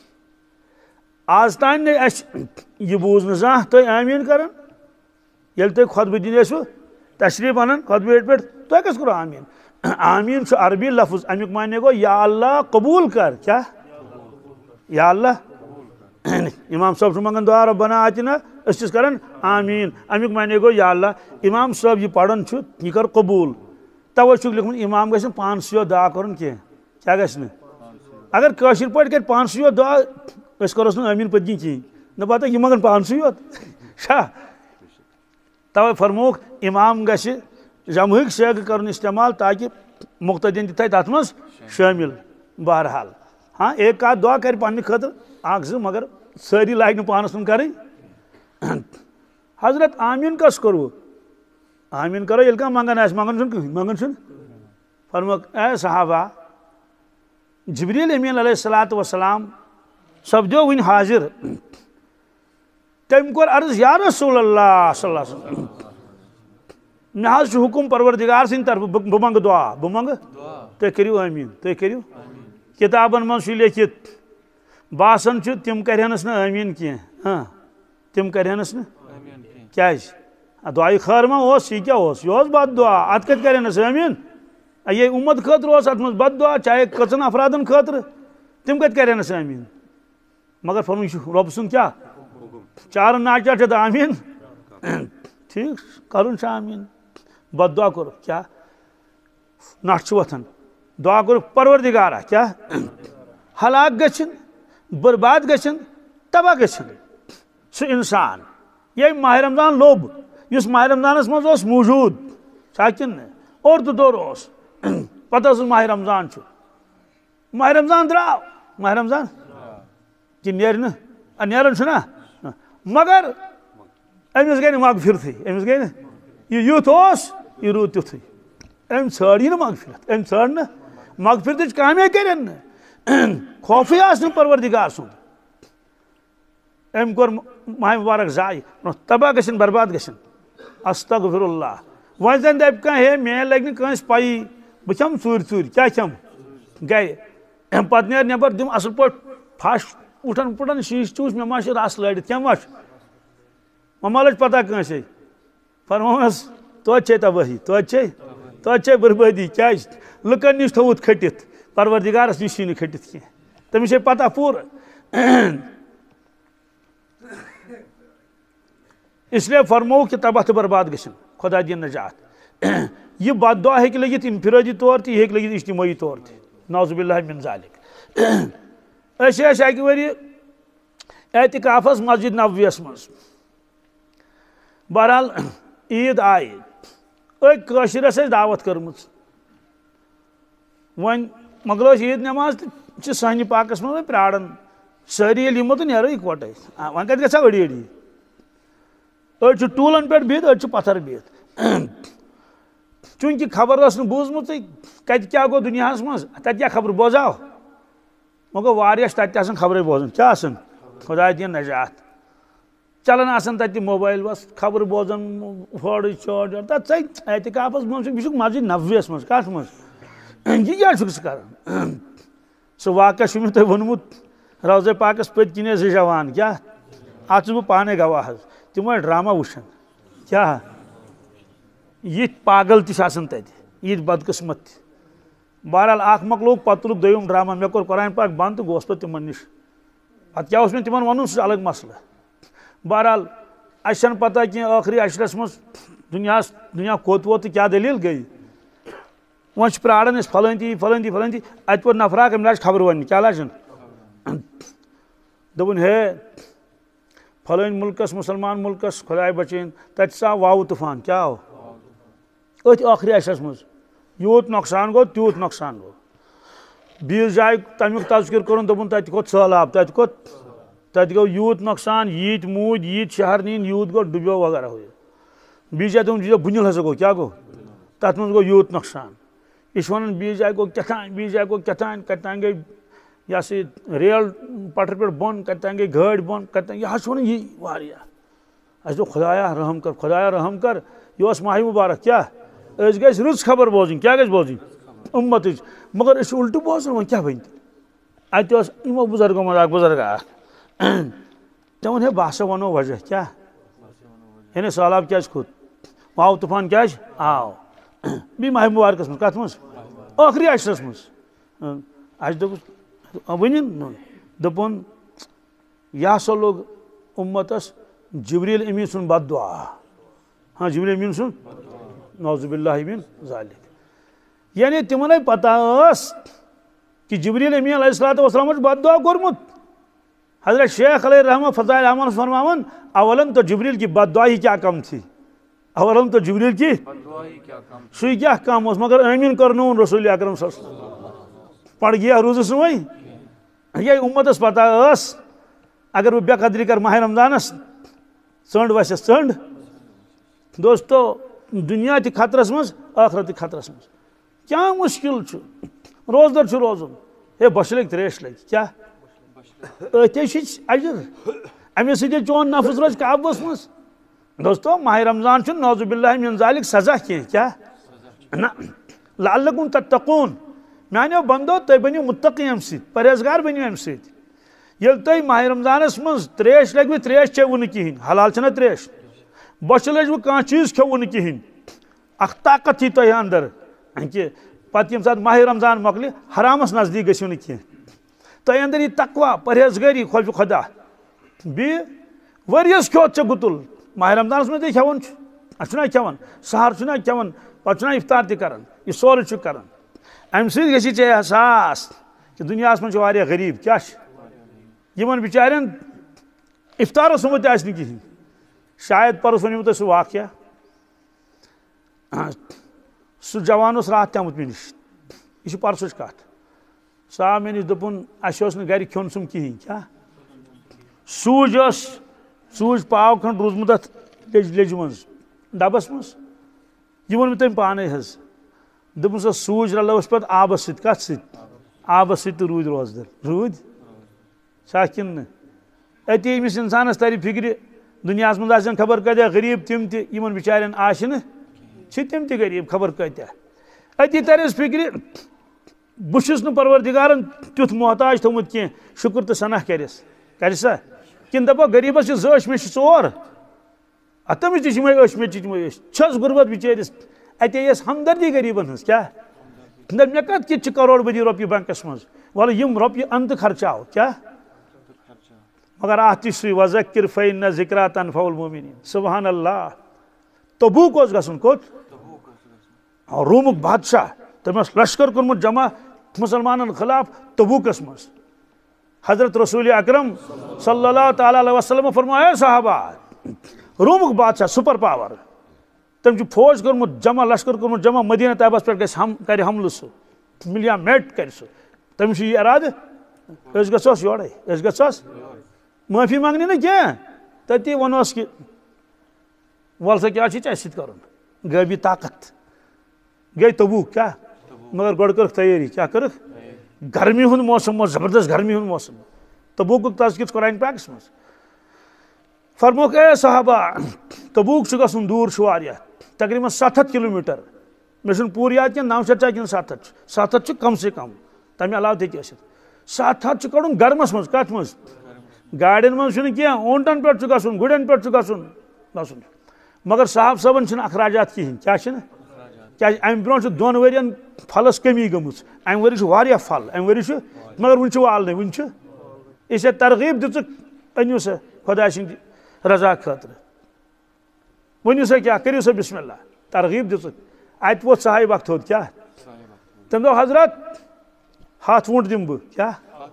S1: آز تان نے اس یہ بوز نزاہ تو آمین کرن یل تو خطبہ دین اسو تشریف انن خطبہ پیٹ تو کس کرو آمین آمین چھ عربی لفظ امیک معنی گو یا اللہ قبول کر کیا یا اللہ امام صاحب چھ منگن دعا ربنا آتنا اس چیز کرن آمین امیک معنی گو یا اللہ امام صاحب یہ پڑھن چھ یہ کر قبول توے چھ لکھمت امام گژھن پانس یو دعا کرن کی کیا گژھن اگر کاشر پٲٹھۍ کر پانس یو دعا اس کروس نہ آمین پتہ کی نہ پتہ یہ مگن پانس یو شاہ توے فرموک امام گژھِ جمہک سیگ کرن استعمال تاکہ مقتدین تہ تتھ مز شامل بہرحال ہاں ایک آدھ دعا کر پنہ خاطر اکھ زٕ مگر ساری لاگہ نہ پانس کن کرٕنۍ حضرت آمین کس کرو آمین کرو یل کانٛہہ منگان آسہِ منگان چھُنہٕ کٕہٕنۍ منگان چھُنہٕ فرموک اے صحابہ جبریل امین علیہ الصلوۃ والسلام سپدیو وٕنہِ حاضر تٔمۍ کوٚر عرض یا رسول اللہ صلی اللہ علیہ وسلم مےٚ حظ چھُ حکم پروردگار سٕنٛدِ طرفہٕ بہٕ منگہٕ دعا بہٕ منگہٕ تُہۍ کٔرِو آمیٖن تُہۍ کٔرِو کِتابن منٛز چھُ لیکھِتھ باسان چھُ تِم کرہنس نہٕ آمیٖن کینٛہہ ہاں تِم کرہنس نہٕ کیازِ دعایہِ خٲر ما اوس یہِ کیٛاہ اوس یہِ اوس بد دعا اتھ کتہِ کرہنس آمیٖن یہ امت خٲطرٕ اوس اتھ منٛز بد دعا چاہے کٔژن افرادن خٲطرٕ تِم کتہِ کرہنس آمیٖن مگر فرموو یہِ چھُ رۄب سُنٛد کیٛاہ چارن ناچار چھِ آمیٖن ٹھیٖک کرُن چھُ آمیٖن بد دعا کوٚرُکھ کیٛاہ نٹھ چھُ وۄتھان دعا کوٚرُکھ پروردگارا کیٛاہ ہلاک گژھِنۍ برباد گژھِنۍ تباہ گژھِنۍ سُہ انسان ییٚمۍ ماہ رمضان لوٚب یُس ماہ رمضانس منٛز اوس موٗجوٗد چھا کِنہٕ نہٕ اور تہٕ دور اوس پتہٕ ٲسٕس ماہ رمضان چھُ ماہ رمضان درٛاو ماہ رمضان کہِ نیرِ نہٕ نیران چھُنا مگر أمِس گٔے نہٕ مغفرتھٕے أمِس گٔے نہٕ یہِ یُتھ اوس یہِ روٗد تیُتھُے أمۍ ژھٲر نہٕ مغفرت أمۍ ژھٲر نہٕ مغفرتٕچ کامے کٔرِنۍ نہٕ خوفٕے آس نہٕ پروردگار سُنٛد أمۍ کوٚر ماہ مبارک ضایہِ تباہ گژھن برباد گژھن استغفر اللہ وۄنۍ زن دپہِ کانٛہہ ہے مےٚ لگہِ نہٕ کٲنٛسہِ پَیی بہٕ کھٮ۪مہٕ ژوٗرِ ژوٗرِ کیٛاہ کھٮ۪مہٕ گرِ پتہٕ نیرِ نٮ۪بر دِم اصل پٲٹھۍ پھش اُٹھن پُٹھن شیٖشہٕ تہِ وٕچھ مےٚ ما چھِ رس لٲرِتھ کیٚنٛہہ ما چھُ وۄنۍ ما لٔج پتہ کٲنٛسے فرمووُس توتہِ چھے تبٲہی توتہِ چھے توتہِ چھے بربٲدی کیٛازِ لُکن نِش تھوٚوُتھ کھٔٹِتھ پروردگارس نِش چھی نہٕ کھٔٹِتھ کینٛہہ تٔمِس چھے پتہ پوٗرٕ اس لیے فرموو کہ تباہ تہٕ برباد گژھن خۄدا دِیِن نجات یہ بد دعا ہیٚکہِ لٔگِتھ انفرٲدی طور تہِ یہِ ہیٚکہِ لٔگِتھ اجتمٲعی طور تہِ نعوذ باللہ من ذالک أسۍ ٲسۍ اکہِ ؤرۍ اعتکافس مسجد نبویس منٛز بہرحال عیٖد آیہِ أکۍ کٲشرس ٲسۍ دعوت کٔرمٕژ وۄنۍ مۄکلٲو عیٖد نٮ۪ماز تہٕ چھِ سانہِ پاکس منٛز وۄنۍ پیاران سٲری ییٚلہِ یِمو تہٕ نیرو اِکوٹے وۄنۍ کتہِ گژھو أڑی أڑی أڑۍ چھِ ٹوٗلن پٮ۪ٹھ بِہِتھ أڑۍ چھِ پتھر بِہِتھ چوٗنٛکہِ خبر ٲس نہٕ بوٗزمٕژٕے کتہِ کیٛاہ گوٚو دُنیاہس منٛز تتہِ کیٛاہ خبر بوزاو وۄنۍ گوٚو واریاہ چھِ تتہِ تہِ آسان خبرے بوزان کیٛاہ آسان خۄدا دِیِن نجات چلان آسان تتہِ موبایل بس خبر بوزان ہورٕ چٲڑ تتھ ژے اعتکافس منٛز چھُ یہِ چھُکھ مسجد نبویس منٛز کتھ منٛز یہ کیا چھُکھ ژٕ کران سُہ واقعہ چھُ مےٚ تۄہہِ ووٚنمُت روضے پاکس پٔتۍ کِنۍ ٲسۍ جوان کیٛاہ اتھ چھُس بہٕ پانے گواہ حظ تِم ٲسۍ ڈرامہ وٕچھان کیٛاہ یِتھۍ پاگل تہِ چھِ آسان تتہِ یِتھۍ بدقٕسمت تہِ بہرحال اکھ مۄکلووُکھ پتہٕ تُلُکھ دوٚیِم ڈرامہ مےٚ کوٚر قرآن پاک بنٛد تہٕ گوس پتہٕ تِمن نِش پتہٕ کیٛاہ اوس مےٚ تِمن ونُن سُہ چھُ الگ مسلہٕ بہرحال اَسہِ چھنہٕ پتہ کینٛہہ ٲخری عشرس منٛز دُنیاہس دُنیا کوٚت ووت تہٕ کیٛاہ دٔلیٖل گٔے وۄنۍ چھِ پیاران أسۍ فلٲنۍ تہِ فلٲنۍ تہِ فلٲنۍ تہِ اتہِ ووت نفرا اکھ أمۍ لاجہِ خبر وننہِ کیٛاہ لاجن دوٚپُن ہے فلٲنۍ مُلکس مُسلمان مُلکس خۄداے بچٲیِن تتہِ ہسا آو واوٕ طوفان کیٛاہ آو أتھۍ ٲخری عشرس منٛز یوٗت نۄقصان گوٚو تیوٗت نۄقصان گوٚو بیٚیِس جایہِ تمیُک تذکِر کوٚرُن دوٚپُن تتہِ کھوٚت سہلاب تتہِ کھوٚت تتہِ گوٚو یوٗت نۄقصان ییٖتۍ موٗدۍ ییٖتۍ شہر نِنۍ یوٗت گوٚو ڈُبیو وغیرہ ہُہ یہِ بیٚیِس جایہِ دوٚپُن بُنِل ہسا گوٚو کیٛاہ گوٚو تتھ منٛز گوٚو یوٗت نۄقصان یہِ چھُ ونان بیٚیِس جایہِ گوٚو کیٛاہ تانۍ بیٚیِس جایہِ گوٚو کیٛاہ تانۍ کتہِ تانۍ گٔے یہِ ہسا یہِ ریل پٹرِ پٮ۪ٹھ بۄن کتہِ تانۍ گٔے گٲڑۍ بۄن کتہِ تانۍ یہِ حظ چھُ ونان یی واریاہ اَسہِ دوٚپ خۄدایا رحم کر خۄدایا رحم کر یہِ اوس ماہِ مُبارک کیٛاہ أسۍ گژھِ رٕژ خبر بوزٕنۍ کیٛاہ گژھِ بوزٕنۍ اُمتٕچ مگر أسۍ چھِ اُلٹہٕ بوزان وۄنۍ کیٛاہ بنہِ اتہِ اوس یِمو بُزرگو منٛز اکھ بُزرگا اکھ تٔمۍ ووٚن ہے بہٕ ہسا ونو وجہ کیٛاہ یعنی سہلاب کیٛازِ کھوٚت واو طوفان کیٛازِ آو بیٚیہِ ماہِ مُبارکس منٛز کتھ منٛز ٲخری عشرس منٛز اَسہِ دوٚپُس ؤنِن دوٚپُن یہِ ہسا لوٚگ اُمتس جبریٖل امیٖن سُنٛد بد دُعا ہاں جبریٖل امیٖن سُنٛد نعوذ باللہ من ذالک یعنی تِمن ہے پتہ ٲس کہ جبریٖل امیٖن علیہ الصلوٰتُ وسلامن چھُ بد دُعا کوٚرمُت حضرت شیخ علیہ رحمہ فضائل اعمال فرماوان اولن تو جبریٖل کی بد دعا ہی کیا کم تھی اولن تو جبریٖل کی سُے کیٛاہ کم اوس مگر ٲمیٖن کرنووُن رسول اکرم صلی اللہ علیہ وسلم پڑ گیا روٗزُس نہٕ وۄنۍ یہِ اُمتس پتہ ٲس اگر بہٕ بے قدری کرٕ ماہِ رمضانس ژٔنٛڈ وسٮ۪س ژٔنٛڈ دوستو دُنیا تہِ خطرس منٛز ٲخرت تہِ خطرس منٛز کیٛاہ مُشکل چھُ روزدر چھُ روزُن ہے بۄچھِ لگہِ تریش لگہِ کیٛاہ أتھۍ چھِ اجر امہِ سۭتۍ چون نفس روزِ قابوٗوس منٛز دوستو ماہِ رمضان چھُنہٕ نعوذ باللہ من ذالک سزا کینٛہہ کیٛاہ نہ لعلکم تتقوٗن میانیو بندو تُہۍ بٔنِو مُتقی امہِ سۭتۍ پرہیزگار بٔنِو امہِ سۭتۍ ییٚلہِ تۄہہِ ماہِ رمضانس منٛز تریش لگوٕ تریش چیوٕ نہٕ کِہینۍ حلال چھنہ تریش بۄچھِ لٔجوٕ کانٛہہ چیٖز کھیوٚوٕ نہٕ کِہینۍ اکھ طاقت یی تۄہہِ اندر کہِ پتہٕ ییٚمہِ ساتہٕ ماہِ رمضان مۄکلہِ حرامس نزدیٖک گٔژھِو نہٕ کینٛہہ تۄہہِ اندر یی تقوا پرہیزگٲری خوفہِ خۄدا بیٚیہِ ؤریس کھیوٚت ژےٚ گُتُل ماہِ رمضانس منٛز تہِ کھٮ۪وان چھُ اَسہِ چھُنہ کھٮ۪وان سحر چھُنہ کھٮ۪وان پتہٕ چھُنہ اِفطار تہِ کران یہِ سورُے چھُ کران امہِ سۭتۍ گژھِ ژےٚ احساس کہِ دُنیاہس منٛز چھِ واریاہ غریٖب کیٛاہ چھِ یِمن بِچارٮ۪ن اِفطارس سُمبتھ تہِ آسہِ نہٕ کِہینۍ شاید پرُس ونیو تۄہہِ سُہ واقعہ سُہ جوان اوس راتھ تہِ آمُت مےٚ نِش یہِ چھِ پرسٕچ کتھ سُہ آو مےٚ نِش دوٚپُن اَسہِ اوس نہٕ گرِ کھیوٚن سُم کِہینۍ کیٛاہ سوٗجۍ ٲس سوٗجۍ پاو کھنٛڈ روٗزمُت اتھ لیٚجہِ لیٚجہِ منٛز ڈبس منٛز یہِ ووٚن مےٚ تٔمۍ پانے حظ دوٚپُن سۄ سوٗجۍ رلٲو أسۍ پتہٕ آبس سۭتۍ کتھ سۭتۍ آبس سۭتۍ تہٕ روٗدۍ روزدر روٗدۍ چھا کِنہٕ نہٕ أتی أمِس انسانس ترِ فِکرِ دُنیاہس منٛز آسن خبر کۭتیاہ غریٖب تِم تہِ یِمن بِچارٮ۪ن آسہِ نہٕ چھِ تِم تہِ غریٖب خبر کۭتیاہ أتی ترٮ۪س فِکرِ بہٕ چھُس نہٕ پروردِگارن تیُتھ محتاج تھوٚمُت کینٛہہ شُکر تہٕ صنح کرٮ۪س کرِ سا کِنہٕ دپو غریٖبس چھِ زٕ أچھ مےٚ چھِ ژور اَدٕ تٔمِس تہِ چھِ یِمے أچھ مےٚ تہِ چھِ یِمے أچھ چھس غُربت بِچٲرِس اتے ٲس ہمدردی غریٖبن ہٕنٛز کیٛاہ دپ مےٚ کتھ کِتھ چھِ کروڑ بٔدی رۄپیہِ بینکس منٛز وَلہٕ یِم رۄپیہِ اَن تہٕ خرچاو کیٛاہ مگر اتھ تہِ چھُ سُے وذکر فإن ذکریٰ تنفع المؤمنین سبحان اللہ تبوک اوس گژھُن کوٚت رومُک بادشاہ تٔمۍ اوس لشکر کوٚرمُت جمع مُسلمانن خلاف تبوکس منٛز حضرت رسول اکرم صلی اللہ تعالیٰ علیہ وسلم فرمایا صحابہ رومُک بادشاہ سُپر پاور تٔمۍ چھُ فوج کوٚرمُت جمع لشکر کوٚرمُت جمع مدیٖنہ طیبس پٮ۪ٹھ گژھِ ہم کرِ حملہٕ سُہ مِلیا میٹ کرِ سُہ تٔمِس چھُ یہِ ارادٕ أسۍ گژھوس یورے أسۍ گژھوس معٲفی منٛگنہِ نہٕ کینٛہہ تٔتی وَنوس کہِ وَلہٕ سا کیٛاہ چھُے ژےٚ اَسہِ سۭتۍ کَرُن غٲبی طاقت گٔے تبوٗک کیٛاہ مگر گۄڈٕ کٔرٕکھ تیٲری کیٛاہ کٔرٕکھ گرمی ہُنٛد موسم اوس زبردست گرمی ہُنٛد موسم تبوٗکُک تذکِر قرآن پاکس منٛز فرموکھ اے صحابہ تبوٗک چھُ گژھُن دوٗر چھُ واریاہ تقریٖبن ستھ ہتھ کِلوٗ میٖٹر مے پور یاد کی نو شیت کن ست ہاتھ ست ہاتھ کم سے کم تمہ علاوہ تھی ست ہاتھ کڑن گرمس مز کت مز گاڑین مز کی اونٹن پہ گھن گرین پہ گھن گھن مگر صاحب صبن اخراجات کہین کیا کیا ام برو دون ورین پھلس کمی گمت ام وری واریاہ پھل ام وری مگر ون والنے ون اس ترغیب دک انو سا خدا سند رضا خاطر ونو سا کیا کرو سا بسم اللہ ترغیب دک ات ووت صاحب اخ تھوت کیا تم دو حضرت ہاتھ وونٹ دم بہ کیا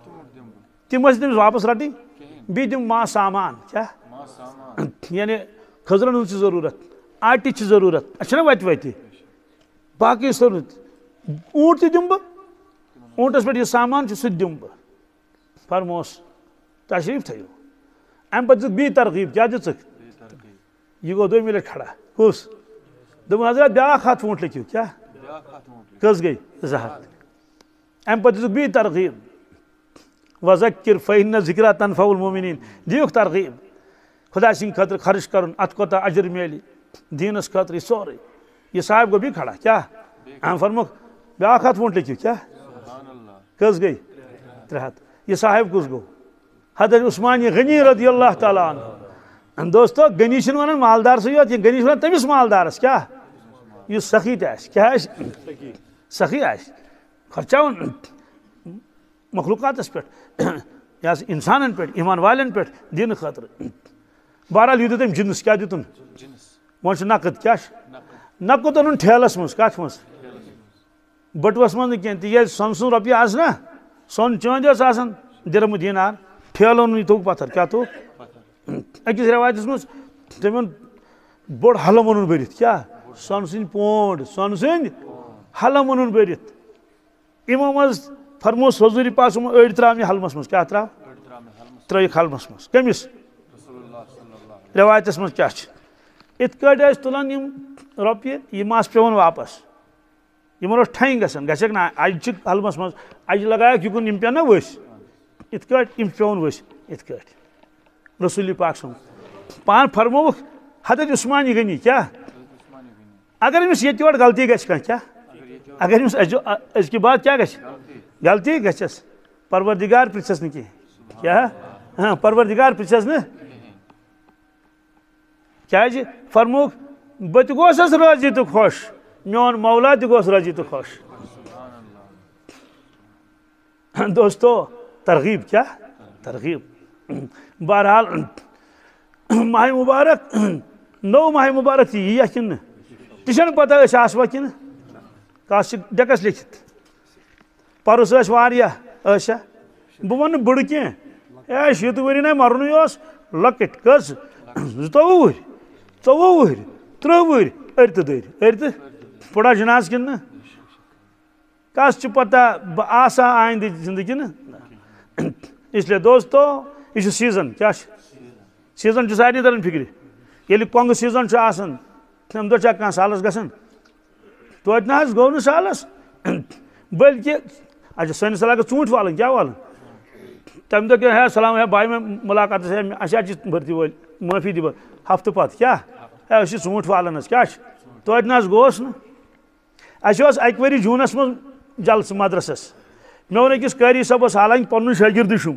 S1: تم تمس واپس رٹی بی دم ما سامان کیا یعنی کھزرن ہن ضرورت آٹی ضرورت اچھا وت وت باقی ضرورت اونٹ تہ دم بہ اونٹس پہ یہ سامان سہ دم بہ فرموس تشریف تھو ام پتہ دک بی ترغیب کیا دک یہ گو دویمہ لٹہ کھڑا کس دم حضرت بیاکھ ہاتھ وونٹ لکھو کیا کس گئی زٕ ہتھ ام پتہ دک بی ترغیب وذکر فإن ذکرى تنفع المؤمنین دیوک ترغیب خدا سند خاطر خرچ کرن ات کوتا اجر میلی دینس خاطر سورے یہ صاحب گو بھی کھڑا کیا ام فرموک بیاکھ ہاتھ وونٹ لکھو کیا کس گئی ترے ہاتھ یہ صاحب کس گو حضرت عثمان غنی رضی اللہ تعالیٰ عنہ دوستو غنی چھ ونان مالدار سے یوت یہ غنی چھ ونان تمس مالدارس کیا یہ سخی تہ آس کیا آس سخی آس خرچاون مخلوقاتس پہ یا انسانن پہ ایمان والن پہ دین خاطر بہرحال یہ دم جنس کیا دتن ون نقد کیا نقد اون ٹھیلس مز کت مز بٹوس مز کی تیز سن سن روپیہ آس نا سون چاند یس آسان درم دینار ٹھیلو تھوک پتھر کیا تھوک اکس روایتس مز تم بوڑ حلم اون برت کیا سن سند پونڈ سن سند حلم اون برت امو مز فرموس حضور پاک اڑ ترام یہ حلمس مز کیا ترا ترک حلمس مز کمس روایتس مز کیا ات کٹ تلان روپیے یہ پیون واپس یہ ٹھن گھن گھک نا اجہ حلمس مز اجہ لگائک یکن پہ نا ورس ات کٹ پیون ورس ات کٹ رسول پاک سن پان فرموک حضرت عثمان غنی کیا اگر امس یہ یور غلطی گھس کیا اگر امس از کی بات کیا گھس غلطی گھس پروردگار پرچھس نا کیا ہاں پروردگار پرچھس نا کیا فرموک بت گوسس راضی تو خوش میون مولا تہ گوس راضی تو خوش دوستو ترغیب کیا ترغیب بہرحال ماہ مبارک نو ماہ مبارک تھی یہ کن تہ پتہ اس آسوا کن کس ڈیکس لکھت پرس اشا بہ ون بڑ کی اے شیت وری نا مرن اس لکٹ کس زٕتووُہ وُہر ژوٚوُہ وُہر ترٛہ وُہر ارتہ دٔرۍ ارتہ پڑا جناز کن نا کس چھ پتہ بہ آسا آئندہ زندگی نا اس لیے دوستو یہ سیزن کیا سیزن چھ سارے تران فکر ییٚلہِ کۄنٛگہٕ سیزن چھ آسان تمہ دۄہ چھا کانٛہہ سالس گژھان توتہِ نہ حظ گوٚو نہٕ سالس بلکہ اچھا سٲنِس علاقس ژوٗنٛٹھۍ والن کیا والن تمہ دۄہ کیا ہے سلام ہے بھائی میں ملاقات ہے اچھا بھرتی وٲلۍ معٲفی دِ ہفتہٕ پتہٕ کیا ہے أسۍ چھِ ژوٗنٛٹھۍ والان حظ کیا توتہِ نہ حظ گوس نہٕ اَسہِ اوس اکہِ ؤری جوٗنس منٛز جلسہٕ مدرسس مےٚ ووٚن أکِس قٲری صٲبس حالانکہِ پنُن شٲگِردٕے چھُم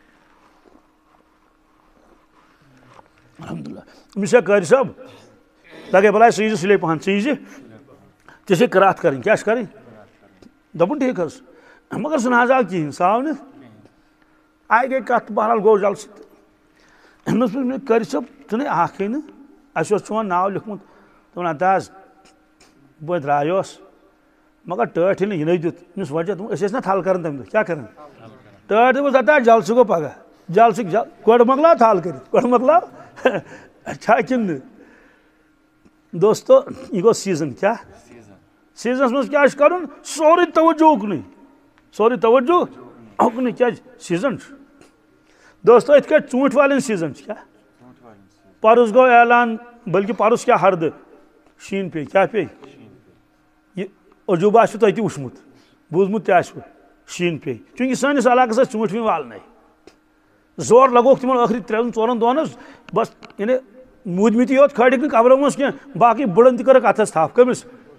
S1: الحمدللہ أمِس ہے قٲری صٲب لگے بلاے ژٕ ییٖزِ سُلے پہن ژٕ ییٖزِ ژےٚ چھے قرات کرٕنۍ کیٛاہ چھِ کرٕنۍ دوٚپُن ٹھیٖک حظ مگر سُہ نہ حظ آو کِہیٖنۍ سُہ آو نہٕ آیہِ گٔے کتھ بہرحال گوٚو جلسہٕ تہٕ أمِس ووٚن مےٚ قٲری صٲب ژٕ نے آکھٕے نہٕ اَسہِ اوس چون ناو لیوٗکھمُت دوٚپُن ہتا حظ بہٕ درٛایوس مگر ٹٲٹھ ییٚلہِ نہٕ یِنٕے دیُت أمِس وجہ دوٚپُن أسۍ ٲسۍ نا تھل کران تمہِ دۄہ کیٛاہ کران ٹٲٹھ دوٚپُس ہتا جلسہٕ گوٚو پگاہ جلسٕکۍ گۄڈٕ مۄکلاو تھل کٔرِتھ گۄڈٕ مۄکلاو چھا کِنہٕ نہٕ دوستو یہ گو سیزن کیا سیزنس مز کیا کرن سوری توجہ اکنی سوری توجہ اکنی کیا سیزن دوستو ات کٹ ژوٗنٛٹھۍ والن سیزن کیا پرس گو اعلان بلکہ پرس کیا ہرد شین پے کیا پے یہ عجوبہ آسو تۄہہِ تہِ وٕچھمُت بوٗزمُت تہِ آسوٕ شین پے چونکہ سٲنِس علاقس ٲسۍ ژوٗنٛٹھۍ وٕنۍ والنے زور لگوکھ تِمن ٲخری ترٛٮ۪ن ژورن دۄہن حظ بس یعنی موٗدمٕتی یوت کھٲڑِکھ نہٕ قبرو منٛز کینٛہہ باقٕے بٕڑن تہِ کٔرٕکھ اتھس تھپھ کٔمِس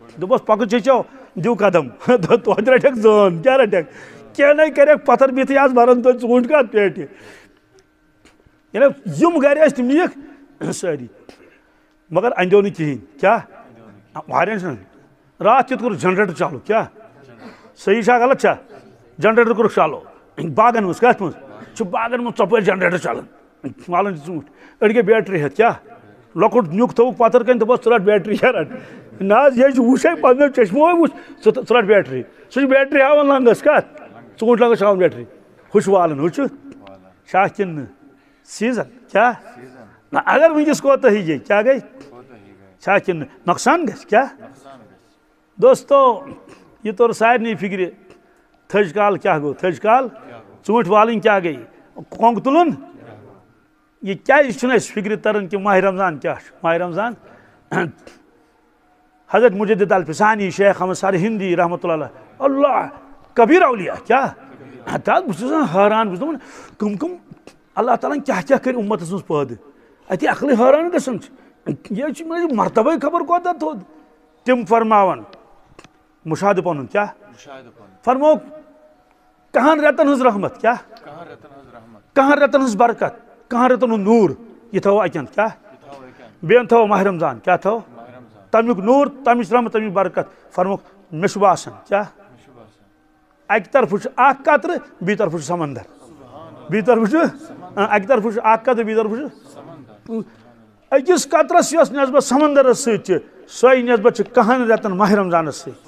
S1: دس پک چچو دیو قدم توتہ رٹک زون کیا رٹک کیا نہیں کرک پتھر بہت آج بران تو ژوٗنٛٹھۍ کت پیٹہِ یعنی یم گھر ٲسۍ تِم نِیِکھ سٲری مگر اندیو نہٕ کِہیٖنۍ کیٛاہ واریاہن چھُنہٕ راتھ کیُتھ کوٚر جنریٹر چالو کیٛاہ صحیح چھا غلط چھا جنریٹر کوٚرُکھ چالو باغن منٛز کتھ منٛز چھُ باغن منٛز ژۄپٲرۍ جنریٹر چلان والان چھِ ژوٗنٛٹھۍ أڑۍ گٔے بیٹری ہٮ۪تھ کیٛاہ لۄکُٹ نیُک تھوٚوُکھ پتھر کَنہِ دوٚپُس ژٕ رٹ بیٹری کیٛاہ رٹ نہ حظ یہِ چھُ وٕچھے پنٛنیو چشمو وٕچھ ژٕ ژٕ رٹ بیٹری سُہ چھُ بیٹری ہاوان لنٛگس کتھ ژوٗنٛٹھۍ لنٛگس چھُ ہاوان بیٹری ہُہ چھُ والان ہُہ چھُ شاہ کِنہٕ نہٕ سیٖزن کیٛاہ نہ اگر وٕنکٮ۪س کوتاہ گٔے کیٛاہ گٔے چھا کِنہٕ نۄقصان گژھِ کیٛاہ دوستو یہ توٚر سارنٕے فکرِ تھٔج کال کیٛاہ گوٚو تھٔج کال ژوٗنٛٹھۍ والٕنۍ کیٛاہ گٔے کۄنٛگ تُلُن یہ کیٛازِ چھُنہٕ اَسہِ فکرِ تران کہِ ماہِ رمضان کیٛاہ چھُ ماہِ رمضان حضرت مجدد الفسانی شیخ احمد سرہندی رحمۃ اللہ علیہ اللہ کبیر اولیاء کیٛاہ تَتھ بہٕ چھُس حٲران بہٕ چھُس دپان کٕم کٕم اللہ تعالیٰ کیٛاہ کیٛاہ کٔرۍ اُمتس منٛز پٲدٕ اَتہِ عقلٕے حٲران گژھان چھِ یہ چھُ مرتبے خبر کوتاہ تھوٚد تِم فرماوان مشاہدٕ پنُن کیٛاہ فرمو کہن رٮ۪تن ہٕنٛز رحمت کیٛاہ کہن رٮ۪تن ہٕنٛز برکت کہن رٮ۪تن ہُنٛد نوٗر یہِ تھاوو اَکٮ۪ن کیٛاہ بیٚیَن تھاوو ماہِ رمضان کیٛاہ تھاوو تمیُک نوٗر تمِچ رحمت تمیُک برکت فرموکھ مےٚ چھُ باسان کیٛاہ اکہِ طرفہٕ چھُ اکھ قطرٕ بیٚیہِ طرفہٕ چھُ سمندر بیٚیہِ طرفہٕ چھُ اکہِ طرفہٕ چھُ اکھ قطرٕ بیٚیہِ طرفہٕ چھُ أکِس قطرس یۄس نٮ۪سبت سمندرس سۭتۍ چھِ سۄے نٮ۪سبت چھِ کہن رٮ۪تن ماہِ رمضانس سۭتۍ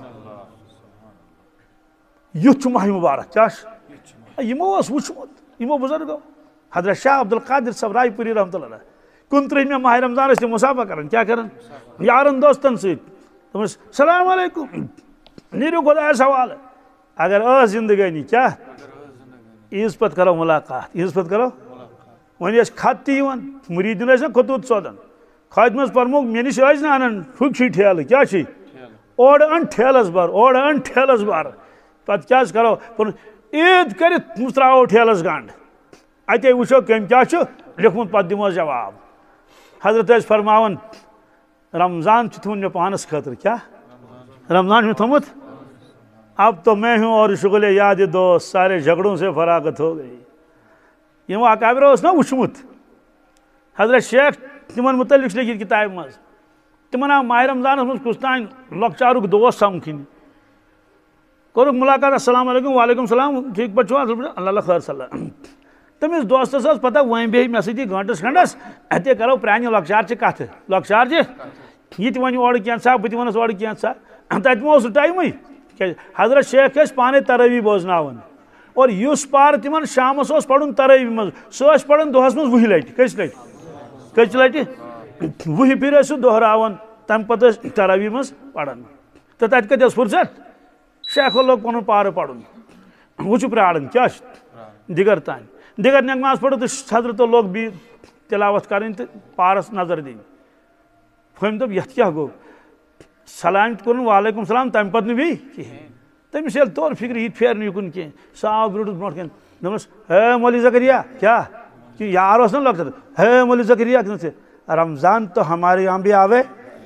S1: یُتھ چھُ ماہِ مُبارک کیٛاہ چھُ یِمو اوس وٕچھمُت یِمو بُزرگو حضرت شاہ عبدالقادر صٲب رائے پوٗری رحمتہ اللہ کُنترٕہمہِ ماہِ رمضان ٲسۍ تِم مُسافہ کران کیٛاہ کران یارن دوستن سۭتۍ دوٚپمس سلام علیکم نیٖرِو خۄدایس حوالہٕ اگر ٲس زندگٲنی کیٛاہ عیٖذ پتہٕ کرو مُلاقات عیٖذ پتہٕ کرو وۄنۍ ٲسۍ خط تہِ یِوان مُریٖدین ٲسۍ نا خطوٗط سوزان خطہِ منٛز پرموکھ مےٚ نِش ٲسۍ نہٕ انان ہُکۍ چھِی ٹھیلہٕ کیٛاہ چھِی اورٕ اَن ٹھیلس بر اورٕ اَن ٹھیلس بر پتہٕ کیٛاہ حظ کرو عیٖد کٔرِتھ تراوو ٹھیلس گنٛڈ اتے وٕچھو کٔمۍ کیٛاہ چھُ لیوکھمُت پتہٕ دِمو جواب حضرت ٲسۍ فرماوان رمضان چھُ تھوٚمُت مےٚ پانس خٲطرٕ کیٛاہ رمضان چھُ تھوٚمُت اب تو میں ہوں اور شغل یاد دوست سارے جھگڑوں سے فراغت ہو گئی یِمو اکابرو اوس نا وٕچھمُت حضرت شیخ تِمن متعلق چھُ لیکھِتھ کِتابہِ منٛز تِمن آو ماہِ رمضانس منٛز کُس تانۍ لۄکچارُک دوست سمکھٕنۍ کوٚرُکھ مُلاقات السلام علیکم وعلیکم السلام ٹھیٖک پٲٹھۍ چھِو اصل پٲٹھۍ اللہ اللہ خٲر صلی تٔمِس دوستس ٲس پتہ وۄنۍ بیٚہہِ مےٚ سۭتی گٲنٛٹس کھنٛڈس اتے کرو پرٛانہِ لۄکچارچہِ کتھٕ لۄکچارچہِ یہِ تہِ ونہِ اورٕ کینٛژھا بہٕ تہِ ونس اورٕ کینٛژھا تتہِ ما اوس سُہ ٹایمٕے کیٛازِ حضرت شیخ ٲسۍ پانے ترٲوی بوزناوان اور یُس پارٕ تِمن شامس اوس پرُن ترٲوی منٛز سُہ ٲسۍ پران دۄہس منٛز وُہہِ لٹہِ کٔژِ لٹہِ کٔژِ لٹہِ وُہہِ پھِرِ ٲسۍ سُہ دۄہراوان تمہِ پتہٕ ٲسۍ ترٲوی منٛز پران تہٕ تتہِ کتہِ ٲس فرصت شیخو لوگ پنُن پارٕ پرُن وۄنۍ چھُ پیاران کیٛاہ چھُ دِگر تانۍ دِگر نٮ۪ماز پٔرِتھ تہٕ حضرتو لوگ بیٚیہِ تِلاوت کرٕنۍ تہٕ پارس نظر دِنۍ فٔہمۍ دوٚپ یتھ کیٛاہ گوٚو سلام تہِ کوٚرُن وعلیکم السلام تمہِ پتہٕ نہٕ بیٚیہِ کِہینۍ تٔمِس ییٚلہِ توٚر فِکرِ یہِ تہِ پھیرِ نہٕ یُکُن کینٛہہ سُہ آو برٛونٛٹھس برٛونٛٹھ کَنہِ دوٚپمس ہے مولوی زکریا کیٛاہ کہِ یار اوس نا لۄکچار ہے مولوی زکریا رمضان تو ہمارے یہاں بھی آوے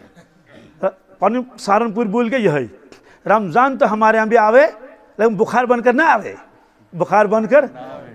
S1: پنُن سہارنپوٗر بوٗلۍ گٔے یِہے رمضان تو ہمارے یہاں بھی آوے لیکن بُخار بن کر نہ آوے بُخار بن کر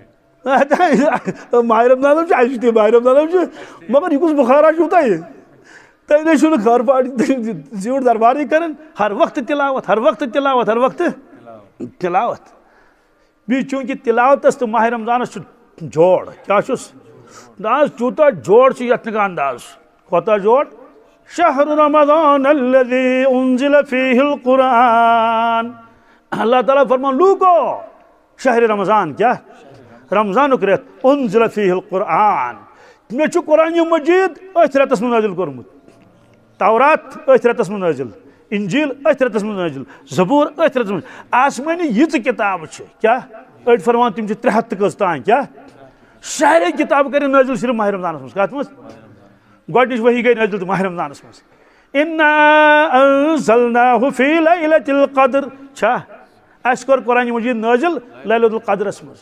S1: ماہِ رمضان چھُ اَسہِ تہِ ماہِ رمضان چھُ مگر یہِ کُس بُخارا چھُو تۄہہِ تۄہہِ نَے چھُو نہٕ خٲر پاٹی زیوٗٹھ دربارٕے کران ہر وقتہٕ تِلاوت ہر وقتہٕ تِلاوت ہر وقتہٕ تِلاوت بیٚیہِ چوٗنٛکہِ تِلاوتس تہٕ ماہِ رمضانس چھُ جوڑ کیٛاہ چھُس نہ حظ تیوٗتاہ جوڑ چھُ یتھ نہٕ کانٛہہ انداز کوتاہ جوڑ شہر رمضان الذی انزل فیہ القرآن اللہ تعالیٰ فرمان لوٗکو شہر رمضان کیٛاہ رمضانُک رٮ۪تھ انزل فیہ القرآن مےٚ چھُ قرآنِ مجیٖد أتھۍ رٮ۪تس منٛز نٲزِل کوٚرمُت تورات أتھۍ رٮ۪تس منٛز نٲزِل انجیٖل أتھۍ رٮ۪تس منٛز نٲزِل زبوٗر أتھۍ رٮ۪تس منٛز آسمٲنی ییٖژٕ کِتابہٕ چھِ کیٛاہ أڑۍ فرمان تِم چھِ ترٛےٚ ہتھ تہٕ کٔژ تانۍ کیٛاہ سارے کِتابہٕ کَرِ نٲزِل صرف ماہِ رمضانس منٛز کتھ منٛز گۄڈنِچ ؤحی گٔے نٲزِل تہٕ ماہِ رمضانس منٛز اِنا انزلناہُ فی لیلۃ القدر چھا اَسہِ کوٚر قرآنِ مجیٖد نٲزِل لیلۃ القدرس منٛز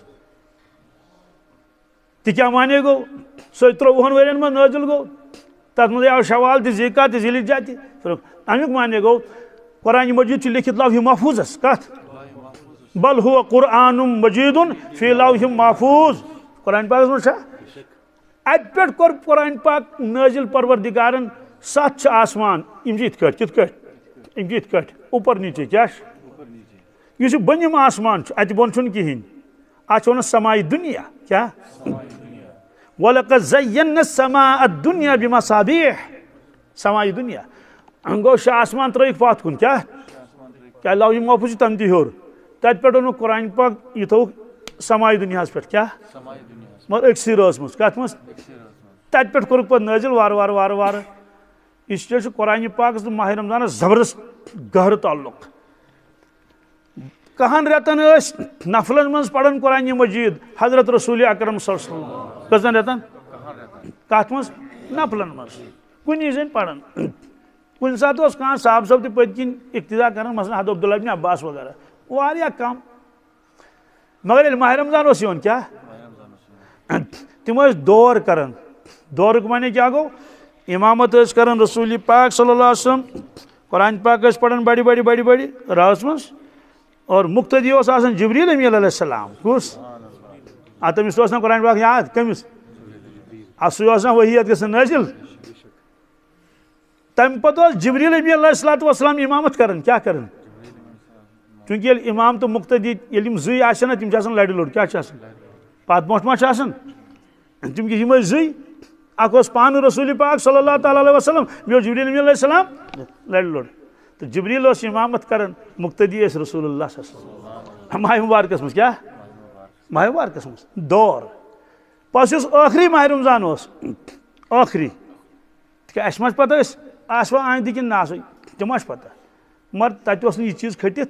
S1: تہِ کیٛاہ معنے گوٚو سُہ ترٛۆوُہن ؤرین منٛز نٲزِل گوٚو تتھ منٛز آو شوال تہِ ذی القعدہ تہِ ذی الحجہ تہِ امیُک معنے گوٚو قرآن مجید لکھت لوح محفوظ کت بل هو قرآن مجید فی لوح محفوظ قرآن پاک مجھ ات پہ کور قرآن پاک نازل پروردگارن سات آسمان یم ات کٹ کت کٹ یم ات کٹ اوپر نیچے کیا یہ بنم آسمان ات بن چھ کہین ات ون سمائی دنیا کیا وَلَقَدْ زَيَّنَّا السَّمَاءَ الدُّنْيَا بِمَصَابِيحِ سمائی دنیا گو شاہ آسمان ترائک پات کن کیا کیا لوح محفوظ تم تہ ہیور تت پہ اون قرآن پاک یہ تھو سمائی دنیا پہ کیا مگر اکسی رس مز کت مز تت پہ کورک پہ نازل وار وار وار وار اس لیے قرآن پاک ماہ رمضان زبردست گہر تعلق کہن رتن نفلن من پڑھن قرآن مجید حضرت رسول اکرم صلی اللہ علیہ وسلم کتن رتن کت مز نفلن من کن زن پڑھن کن سات کھانا صاحب صاحب تہ پت کن اقتدا کران مثلا حضرت عبداللہ بن عباس وغیرہ واریاہ کم مگر ییٚلہِ ماہ رمضان اوس یِوان کیا تم ٲسۍ دور کران دورُک معنی کیا گو امامت ٲسۍ کران رسول پاک صلی اللہ علیہ وسلم قرآن پاک ٲسۍ پڑھان بڑِ بڑِ بڑِ بڑِ راتس منٛز اور مقتدی اوس آسان جبریل امیٖن علیہ السلام کُس آ تٔمِس اوس نا قرآن پاک یاد کٔمِس آ سُے اوس نا ؤحی اتھ گژھان نٲزِل تمہ پتہ جبریل امیٖن علیہ الصلوۃ والسلام امامت کران کیا کران چونکہ ییٚلہِ امام تو مقتدی ییٚلہِ یِم زٕے آسن نا تِم چھِ آسان لڑِ لوٚڑ کیا چھِ آسان پتھ برونٛٹھ ما چھِ آسان تِم یِم ٲسۍ زٕے اکھ اوس پانہٕ رسول پاک صلی اللہ تعالیٰ علیہ وسلم بیٚیہِ اوس جبریل امیٖن علیہ السلام لڑِ لوٚڑ تو جبریل اوس امامت کران مقتدی ٲسۍ رسول اللہ صلی اللہ علیہ وسلم ماہ مبارکس منٛز کیا ماہ مبارکس منٛز دور پتہٕ یُس ٲخری ماہ رمضان اوس ٲخری تِکیٛازِ اَسہِ ما چھِ پتہ أسۍ آسوا آیندٕ کِنہٕ نہ آسوٕے تہِ ما چھِ پتہ مگر تتہِ اوس نہٕ یہِ چیٖز کھٔٹِتھ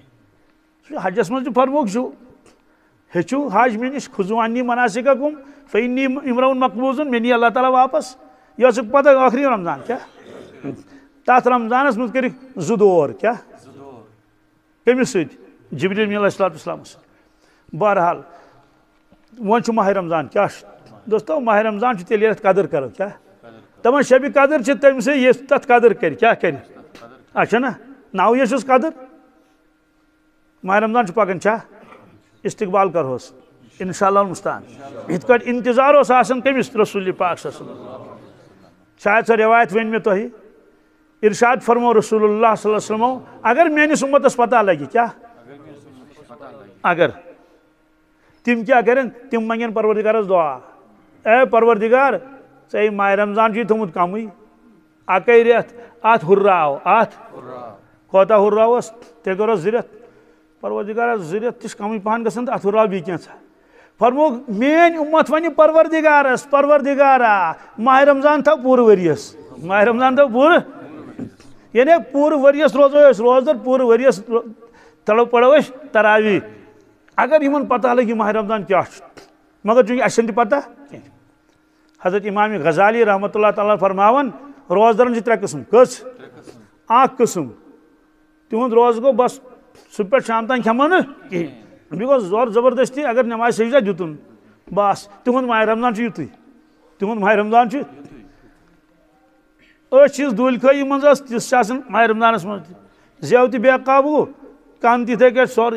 S1: حجس منٛز تہِ فرموک چھُ ہیٚچھِو حج مےٚ نِش کھُزو انی مناسِککُم فإنی امرؤن مقبوضن مےٚ نی اللہ تعالیٰ واپس یہِ ٲسٕکھ پتہ ٲخری رمضان کیا تتھ رمضانس منٛز کٔرِکھ زٕ دور کیا کٔمِس سۭتۍ جبریل امیٖن علیہ الصلوۃ والسلام سۭتۍ بہرحال وۄنۍ چھُ ماہ رمضان کیا دوستو ماہ رمضان چھُ تیٚلہِ یتھ قدر کرو کیا دپان شبِ قدر چھِ تٔمسٕے یُس تتھ قدر کرِ کیا کرِ اچھا نا نو یہ چھُس قدر ماہ رمضان چھُ پکان چھا استقبال کرہوس انشاء اللہ المستعان یِتھ کٲٹھۍ انتظار اوس آسان کٔمِس رسول پاک صلی اللہ علیہ وسلم شاید سۄ روایت ؤنۍ مےٚ تۄہہِ ارشاد فرمو رسول اللہ صلی اللہ علیہ وسلمو اگر میٲنِس اُمتس پتہ لگہِ کیا اگر تِم کیٛاہ کرن تِم منگن پروردگارس دعا اے پروردگار ژےٚ ماہ رمضان چھُے تھوٚمُت کمٕے اکے رٮ۪تھ اتھ ہُرراو اتھ کوتاہ ہُرراوس تیٚلہِ کَرو زٕ رٮ۪تھ پروردگار زٕ رٮ۪تھ تہِ چھِ کمٕے پہن گژھان تہٕ اتھ ہُرراو بیٚیہِ کینٛژھا فرموکھ میٲنۍ اُمت ونہِ پروردگارس پروردگارا ماہ رمضان تھاو پوٗرٕ ؤرۍیس ماہ رمضان تھاو پوٗرٕ یعنی پوٗرٕ ؤرۍیس روزو أسۍ روزدر پوٗرٕ ؤرۍیس تھلو پرو أسۍ تراوی اگر یِمن پتہ لگہِ ماہ رمضان کیٛاہ چھُ مگر چوٗنٛکہِ اَسہِ چھَنہٕ تہِ پتہ کینٛہہ حضرت امام غزالی رحمۃ اللہ تعالیٰ فرماوان روزدرن چھِ ترٛےٚ قٕسٕم کٔژ اکھ قٕسٕم تِہُنٛد روزٕ گوٚو بس صبح پٮ۪ٹھ شام تام کھٮ۪مو نہٕ کِہیٖنۍ بیٚیہِ گوٚو زور زبردستی اگر نٮ۪مازِ سجدہ دیُتُن بس تِہُنٛد ماہ رمضان چھُ یُتُے تِہُنٛد ماہ رمضان چھُ أچھ چھِس دوٗلہِ خٲیی منٛز ٲس تِژھ چھِ آسان ماہ رمضانس منٛز تہِ زٮ۪و تہِ بے قابوٗ کن تہِ یِتھٕے کٲٹھۍ سورُے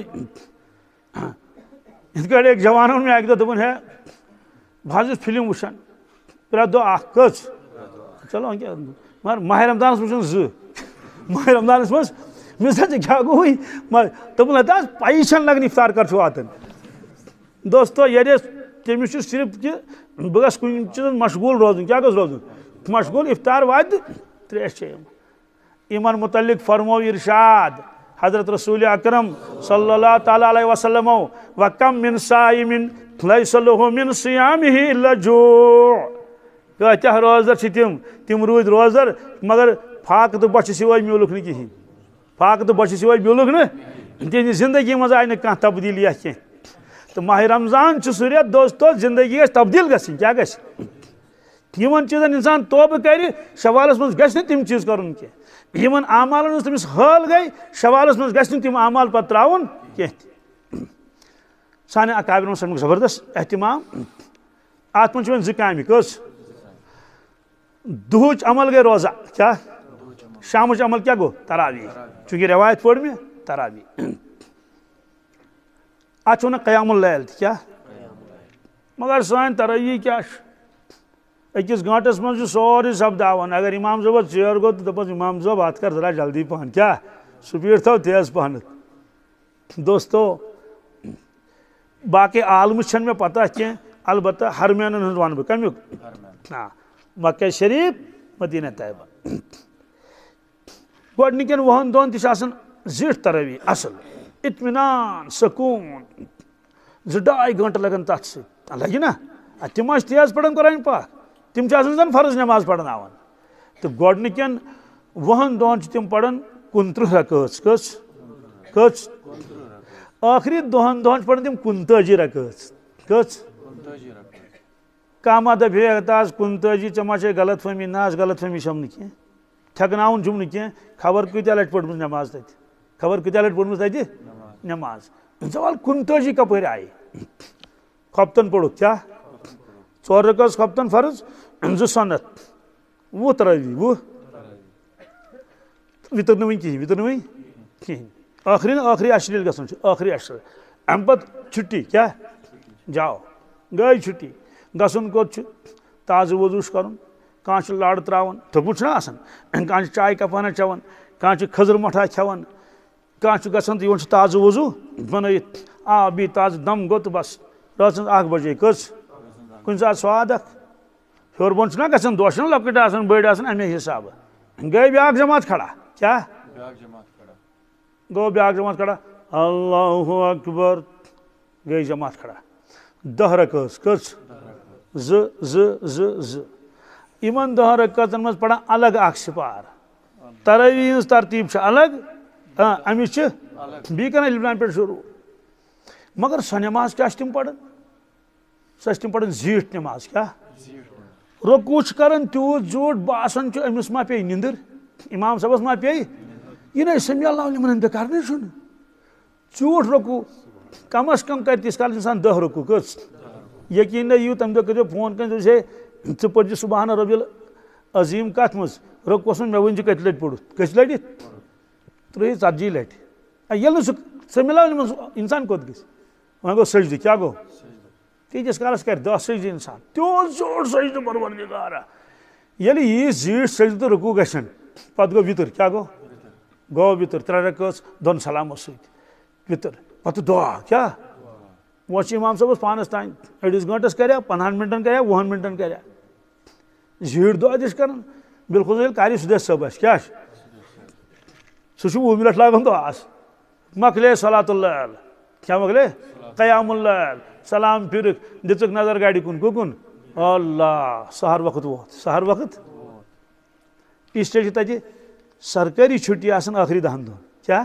S1: یِتھ کٲٹھۍ أکۍ جوان ووٚن مےٚ اکہِ دۄہ دوٚپُن ہے بہٕ حظ چھُس فِلم وٕچھان پرٛٮ۪تھ دۄہ اکھ کٔژ چلو وۄنۍ کیٛاہ مگر ماہ رمضانس منٛز چھُنہٕ زٕ ماہ رمضانس منٛز مےٚ دوٚپ ژےٚ کیٛاہ گوٚوُے دوٚپُن ہتا حظ پَیی چھَنہٕ لگان اِفطار کر چھُ واتان دوستو ییٚلہِ أسۍ تٔمِس چھُ صرف کہِ بہٕ گژھٕ کُنہِ چیٖزس مشغوٗل روزُن کیٛاہ گوٚژھ روزُن مشغوٗل اِفطار واتہِ ترٛیش چیٚیِم یِمن متعلق فرمو ارشاد حضرت رسول اکرم صلی اللہ تعالیٰ علیہ وسلمو وکم من صائمن لیس لہ من صیامہ الا جوع کۭتیاہ روزدر چھِ تِم تِم روٗدۍ روزدر مگر فاقہٕ تہٕ بۄچھِ سِوٲے میوٗلُکھ نہٕ کِہیٖنۍ فاقہٕ تہٕ بۄچھِ سِوٲے میوٗلُکھ نہٕ تِہنٛدِ زندگی منٛز آیہِ نہٕ کانٛہہ تبدیٖلیہ کینٛہہ تہٕ ماہ رمضان چھُ سُہ رٮ۪تھ دوستو زندگی گژھِ تبدیٖل گژھٕنۍ کیٛاہ گژھِ یِمن چیٖزن اِنسان توبہٕ کرِ شوالس منٛز گژھِ نہٕ تِم چیٖز کرُن کینٛہہ یِمن اعمالن منٛز تٔمِس حٲل گٔے شوالس منٛز گژھِ نہٕ تِم اعمال پتہٕ ترٛاوُن کینٛہہ تہِ سانہِ اکابرن منٛز سمیُک زبردست احتمام اتھ منٛز چھِ وۄنۍ زٕ کامہِ کٔژ دُہٕچ عمل گٔے روزہ کیٛاہ شام عمل کیا گو تراوی چونکہ روایت پڑھ میں تراوی اتھ ون قیام اللیل کیا مگر سان تراوی کیا اکس گھنٹس من سوری سپدان اگر امام صاحب ژیر گو تو دپس امام صاحب ات کر ذرا جلدی پہن کیا سپیڈ تھو تیز پہن دوستو باقی عالم چھن میں پتہ کی البتہ حرمینن ہند ون بہ کمیک ہاں مکہ شریف مدینہ طیبہ گۄڈنِکٮ۪ن وُہن دۄہن تہِ چھِ آسان زِٹھ تراوی اصل اطمینان سکوٗن زٕ ڈاے گٲنٛٹہٕ لگان تتھ سۭتۍ لگہِ نا تِم ٲسۍ تیز پران قرآن پاک تِم چھِ آسان زن فرض نٮ۪ماز پرناوان تہٕ گۄڈنِکٮ۪ن وُہن دۄہن چھِ تِم پران کُنتٕرٛہ رکٲژ کٔژ کٔژ ٲخری دۄہن دۄہن چھِ پران تِم کُنتٲجی رکٲژ کٔژ کانٛہہ ما دپہِ ہے تاز کُنتٲجی ژےٚ ما چھے غلط فہمی نہ حظ غلط فہمی چھم نہٕ کینٛہہ ٹھیکناوُن چھُم نہٕ کینٛہہ خبر کۭتیاہ لٹہِ پٔرمٕژ نٮ۪ماز تتہِ خبر کۭتیاہ لٹہِ پٔرمٕژ تتہِ نٮ۪ماز سوال کُنتٲجی کپٲرۍ آیہِ خۄفتن پوٚرُکھ کیٛاہ ژور رکٲژ خۄفتن فرض زٕ سنت وُہ ترٲوی وُہ وِتر نہٕ وُنہِ کِہینۍ وِتر نہٕ وُنہِ کِہینۍ ٲخری نہٕ ٲخری عشرٕ ییٚلہِ گژھُن چھُ ٲخری عشرٕ امہِ پتہٕ چھُٹی کیٛاہ جاو گٔے چھُٹی گژھُن کوٚت چھُ تازٕ وضوٗ چھُ کرُن کانٛہہ چھُ لڑ تراوان تھوٚکمُت چھُنہ آسان کانٛہہ چھُ چاے کپانا چٮ۪وان کانٛہہ چھُ کھٔزٕر مۄٹھا کھٮ۪وان کانٛہہ چھُ گژھان تہٕ یِوان چھُ تازٕ وضوٗ بنٲیِتھ آب بیٚیہِ تازٕ دم گوٚو تہٕ بس رٲژ اکھ بجے کٔژ کُنہِ ساتہٕ سواد اکھ ہیوٚر بۄن چھُنہ گژھان دۄہ چھِنہ لۄکٕٹۍ آسان بٔڑۍ آسان امے حسابہٕ گٔے بیٛاکھ جماعت کھڑا کیٛاہ گوٚو بیٛاکھ جماعت کھڑا اللہ اکبر گٔے جماعت کھڑا دہ رکٲژ کٔژ زٕ زٕ زٕ زٕ یِمن دہن رکٲژن منٛز پران الگ اکھ سپار تراوی ہٕنٛز ترتیٖب چھِ الگ امِچ چھِ بیٚیہِ کران لِبنان پٮ۪ٹھ شروٗع مگر سۄ نٮ۪ماز کیٛاہ چھِ تِم پران سۄ چھِ تِم پران زیٖٹھ نٮ۪ماز کیٛاہ رکوٗع چھِ کران تیوٗت زیوٗٹھ باسان چھُ أمِس ما پیٚیہِ نِندٕر امام صٲبس ما پیٚیہِ یہِ نَے سمی اللہ لِمن ہٕنٛدِ کرنٕے چھُنہٕ زیوٗٹھ رکوٗع کم از کم کرِ تیٖتِس کالس اِنسان دہ رکوٗع کٔژ یقیٖن نہ یِیِو تمہِ دۄہ کٔرِو فون کٲنٛسہِ دوٚپُس ہے ژٕ پٔرزِ سبحان ربی العظیٖم کتھ منٛز رکوٗعس منٛز مےٚ ؤنۍ زِ کٔژِ لٹہِ پوٚرُتھ کٔژِ لٹہِ ترٛیہِ ژتجی لٹہِ ییٚلہِ نہٕ سُہ سمی اللہ لِمن انسان کوٚت گژھِ وۄنۍ گوٚو سجدٕ کیٛاہ گوٚو تیٖتِس کالس کرِ دہ سجدٕ انسان تیوٗت زیوٗٹھ سجدٕ پروردگارا ییٚلہِ ییٖژ زیٖٹھ سجدٕ تہٕ رکوٗع گژھن پتہٕ گوٚو وِتر کیٛاہ گوٚو گوٚو وِتر ترٛےٚ رکٲژ دۄن سلامو سۭتۍ وِتر پتہٕ دُعا کیٛاہ وۄنۍ چھُ امام صٲبس پانس تانۍ أڑِس گٲنٹس کریا پندہن منٹن کریا وُہن منٹن کریا زیٖٹھ دُعا تہِ چھِ کران بالخصوٗص ییٚلہِ کارِ سُدیس صٲب آسہِ کیٛاہ چھُ سُہ چھُ وُہ منٹ لاگان دُعاہس مۄکلے صلات اللیل کیٛاہ مۄکلے قیام اللیل سلام پھرکھ دِژٕکھ نظر گاڑِ کُن کُکُن اللہ سحر وقت ووت سحر وقت اس لیے چھِ تتہِ سرکٲری چھُٹی آسان ٲخری دہن دۄہن کیٛاہ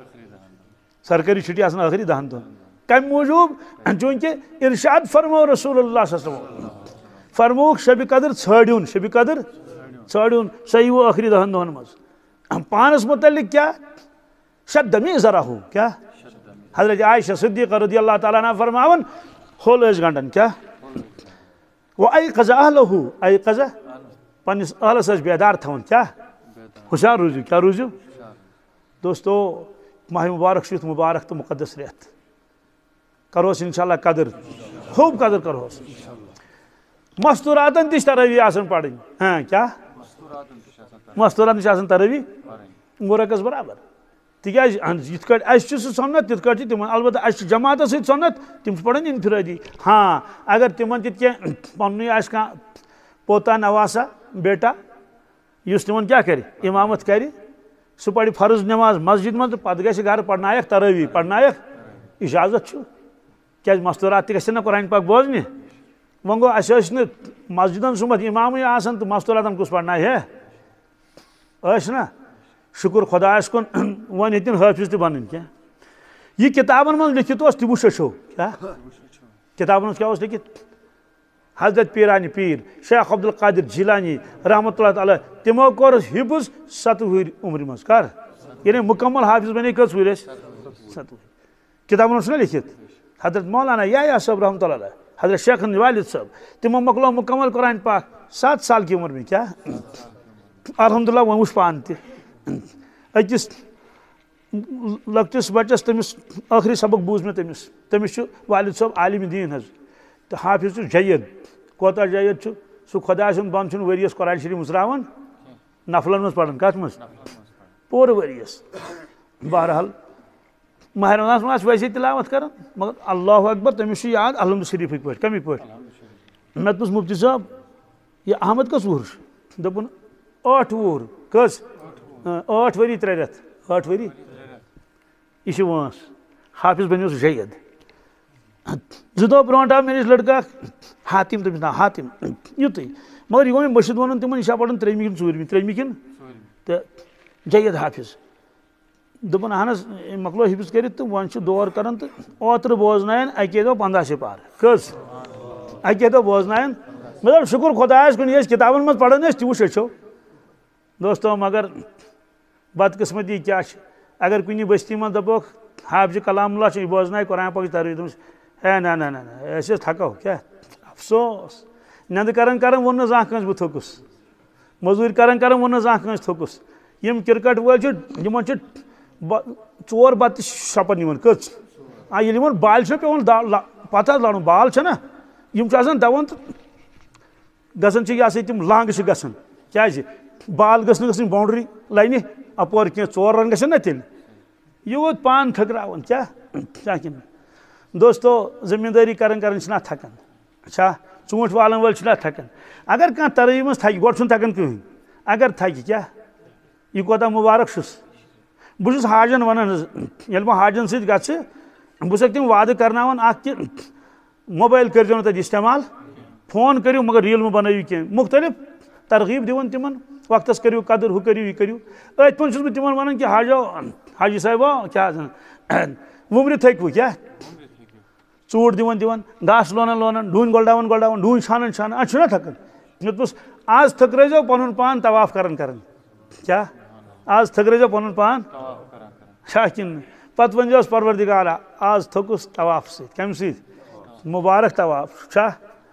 S1: سرکٲری چھُٹی آسان ٲخری دہن دۄہن کمہِ موٗجوٗب چوٗنٛکہِ ارشاد فرمو رسول اللہ صلی اللہ علیہ وسلم فرمووُکھ شبِ قدر ژھٲڑِوُن شبِ قدر ژھٲڑِوُن سۄ یِیوٕ ٲخری دہن دۄہن منٛز پانس متعلق کیٛاہ شد میٖزرا ہو کیٛاہ حضرت عائشہ صدیقہ رضی اللہ تعالیٰ عنہ فرماوان ہوٚل ٲسۍ گنڈان کیٛاہ وَأَيْقَظَ أَهْلَهُ أَيْقَظَ پننِس ٲہلس ٲسۍ بیدار تھاوان کیٛاہ ہوشیار روٗزِو کیٛاہ روٗزِو دوستو ماہ مبارک چھُ یُتھ مُبارک تہٕ مُقدس رٮ۪تھ کروس انشاء اللہ قدر خوب قدر کروس مستوراتن تہِ چھِ تراوی آسان پرٕنۍ ہاں کیٛاہ مستوراتن چھِ آسان تراوی وُہ رکٲژ برابر تِکیٛازِ یِتھ کٲٹھۍ اَسہِ چھُ سُہ سُنت تِتھ کٲٹھۍ چھِ تِمن البتہ اَسہِ چھِ جماعتس سۭتۍ سُنت تِم چھِ پران انفرٲدی ہاں اگر تِمن تہِ کینٛہہ پننُے آسہِ کانٛہہ پوتا نواسا بیٹا یُس تِمن کیٛاہ کرِ امامت کرِ سُہ پرِ فرض نٮ۪ماز مسجد منٛز تہٕ پتہٕ گژھِ گرٕ پرنایکھ ترٲوی پرنایکھ اجازت چھُ کیٛازِ مستورات تہِ گژھن نہ قرآن پاک بوزنہِ وۄنۍ گوٚو اَسہِ ٲسۍ نہٕ مسجدن سُمتھ امامٕے آسان تہٕ مستوراتن کُس پرنایہِ ہے ٲسۍ نا شُکر خۄدایس کُن وۄنۍ ہیٚتِن حٲفظ تہِ بنٕنۍ کینٛہہ یہِ کِتابن منٛز لیکھِتھ اوس تہِ وٕچھ أچھو کیٛاہ کِتابن منٛز کیٛاہ اوس لیکھِتھ حضرت پیٖرانہِ پیٖر شیخ عبدالقادر جیٖلانی رحمتہ اللہ تعالیٰ تِمو کوٚر حِفظ ستہٕ وُہٕرۍ عمرِ منٛز کر یعنی مُکمل حافظ بنے کٔژ وُہٕرۍ ٲسۍ ستہٕ وُہٕرۍ کِتابن منٛز چھُنہ لیکھِتھ حضرت مولانا یحیٰ صٲب رحمتہ اللہ علیہ حضرت شیخ والد صٲب تِمو مۄکلو مُکمل قرآن پاک سَتھ سال کی عمر میں کیٛاہ الحمدُاللہ وۄنۍ وٕچھ پانہٕ تہِ أکِس لۄکٹِس بَچَس تٔمِس ٲخری سبق بوٗز مےٚ تٔمِس تٔمِس چھُ والد صٲب عالِمِ دیٖن حظ تہٕ حافظ چھُ جید کوتاہ جید چھُ سُہ خۄداے سُنٛد بنٛد چھُنہٕ ؤرِیَس قرآن شریٖف مُژراوان نفلن منٛز پران کتھ منٛز پوٗرٕ ؤرِیَس بہرحال ماہِ رمضانَس منٛز آسہِ ویسے تلاوت کران مگر اللہ اکبر تٔمِس چھُ یاد الحمدُ شریٖفٕکۍ پٲٹھۍ کَمِکۍ پٲٹھۍ مےٚ دوٚپُس مُفتی صٲب یہِ احمد کٔژ وُہُر چھُ دوٚپُن ٲٹھ وُہُر کٔژ ٲٹھ ؤری ترٛےٚ رٮ۪تھ ٲٹھ ؤری یہِ چھِ وٲنٛس حافظ بنیو سُہ جید زٕ دۄہ برونٛٹھ آو مےٚ نِش لٔڑکہٕ اکھ حاتِم تٔمِس ناو حاتِم یُتُے مگر یہِ گوٚو مےٚ مٔشِد وَنُن تِمن یہِ چھا پران ترٛیٚیمہِ کِنہٕ ژوٗرمہِ ترٛیٚیمہِ کِنہٕ تہٕ جید حافظ دوٚپُن اہن حظ أمۍ مۄکلو حِفظ کٔرِتھ تہٕ وۄنۍ چھُ دور کران تہٕ اوترٕ بوزنایَن اَکے دۄہ پنٛداہ سِپارٕ کٔژ اَکے دۄہ بوزنایَن مےٚ دوٚپ شُکُر خۄدایَس کُن یہِ أسۍ کِتابن منٛز پران ٲسۍ تہِ وٕچھ أچھو دوستو مگر بدقٕسمتی کیٛاہ چھِ اگر کُنہِ بٔستی منٛز دَپوکھ حافظِ کلام اللہ چھُ یہِ بوزنایہِ قرآن پاکٕچ ترجمہٕ دوٚپمَس ہے نہ نہ نہ نہ أسۍ حظ تھکو کیٛاہ افسوس نیٚنٛدٕ کران کران ووٚن نہٕ زانٛہہ کٲنٛسہِ بہٕ تھوٚکُس موٚزوٗرۍ کران کران ووٚن نہٕ زانٛہہ کٲنٛسہِ تھوٚکُس یِم کِرکٹ وٲلۍ چھِ یِمن چھِ ژور بتہٕ شپن یِوان کٔژ آ ییٚلہِ یِمن بالہِ چھُنہ پیٚوان پتہٕ حظ لڑُن بال چھےٚ نہ یِم چھِ آسان دَوان تہٕ گژھان چھِ یہِ ہسا تِم لانٛگہٕ چھِ گژھان کیٛازِ بال گٔژھ نہٕ گژھٕنۍ باونڈری لَنہِ اَپور کینٛہہ ژور رن گژھن نہ تیٚلہِ یوٗت پان تھٔکراوان کیٛاہ کیٛاہ کِنہٕ دوستو زٔمیٖندٲری کران کران چھِنہ تھکان اچھا ژوٗنٛٹھۍ والن وٲلۍ چھِنہ تھکان اگر کانٛہہ ترٲیی منٛز تھکہِ گۄڈٕ چھُنہٕ تھکان کٕہٕنۍ اگر تھکہِ کیٛاہ یہِ کوتاہ مُبارک چھُس بہٕ چھُس حاجن ونان حظ ییٚلہِ بہٕ حاجن سۭتۍ گژھٕ بہٕ چھُسکھ تِم وعدٕ کرناوان اکھ کہِ موبایل کٔرزیٚو نہٕ تَتہِ استعمال فون کٔرِو مگر ریٖل مہٕ بنٲیِو کینٛہہ مُختٔلِف ترغیٖب دِوان تِمن وقتس کٔرِو قدٕر ہُہ کٔرِو یہِ کٔرِو أتھۍ پٲٹھۍ چھُس بہٕ تِمن ونان کہِ حاجو حاجی صٲبو کیٛاہ وُمرِ تھٔکوٕ کیٛاہ ژوٗر دِوان دِوان گاسہٕ لونان لونان ڈوٗنۍ گۄلڈاوان گۄلڈاوان ڈوٗنۍ چھانان چھانان اَتھ چھُنہ تھکان مےٚ دوٚپُس آز تھٔکرٲیزیٚو پنُن پان طواف کران کران کیٛاہ آز تھٔکرٲیزیٚو پنُن پان چھا کِنہٕ پتہٕ ؤنۍزِہوس پروردِگارا آز تھوٚکُس طواف سۭتۍ کمہِ سۭتۍ مُبارک طواف چھا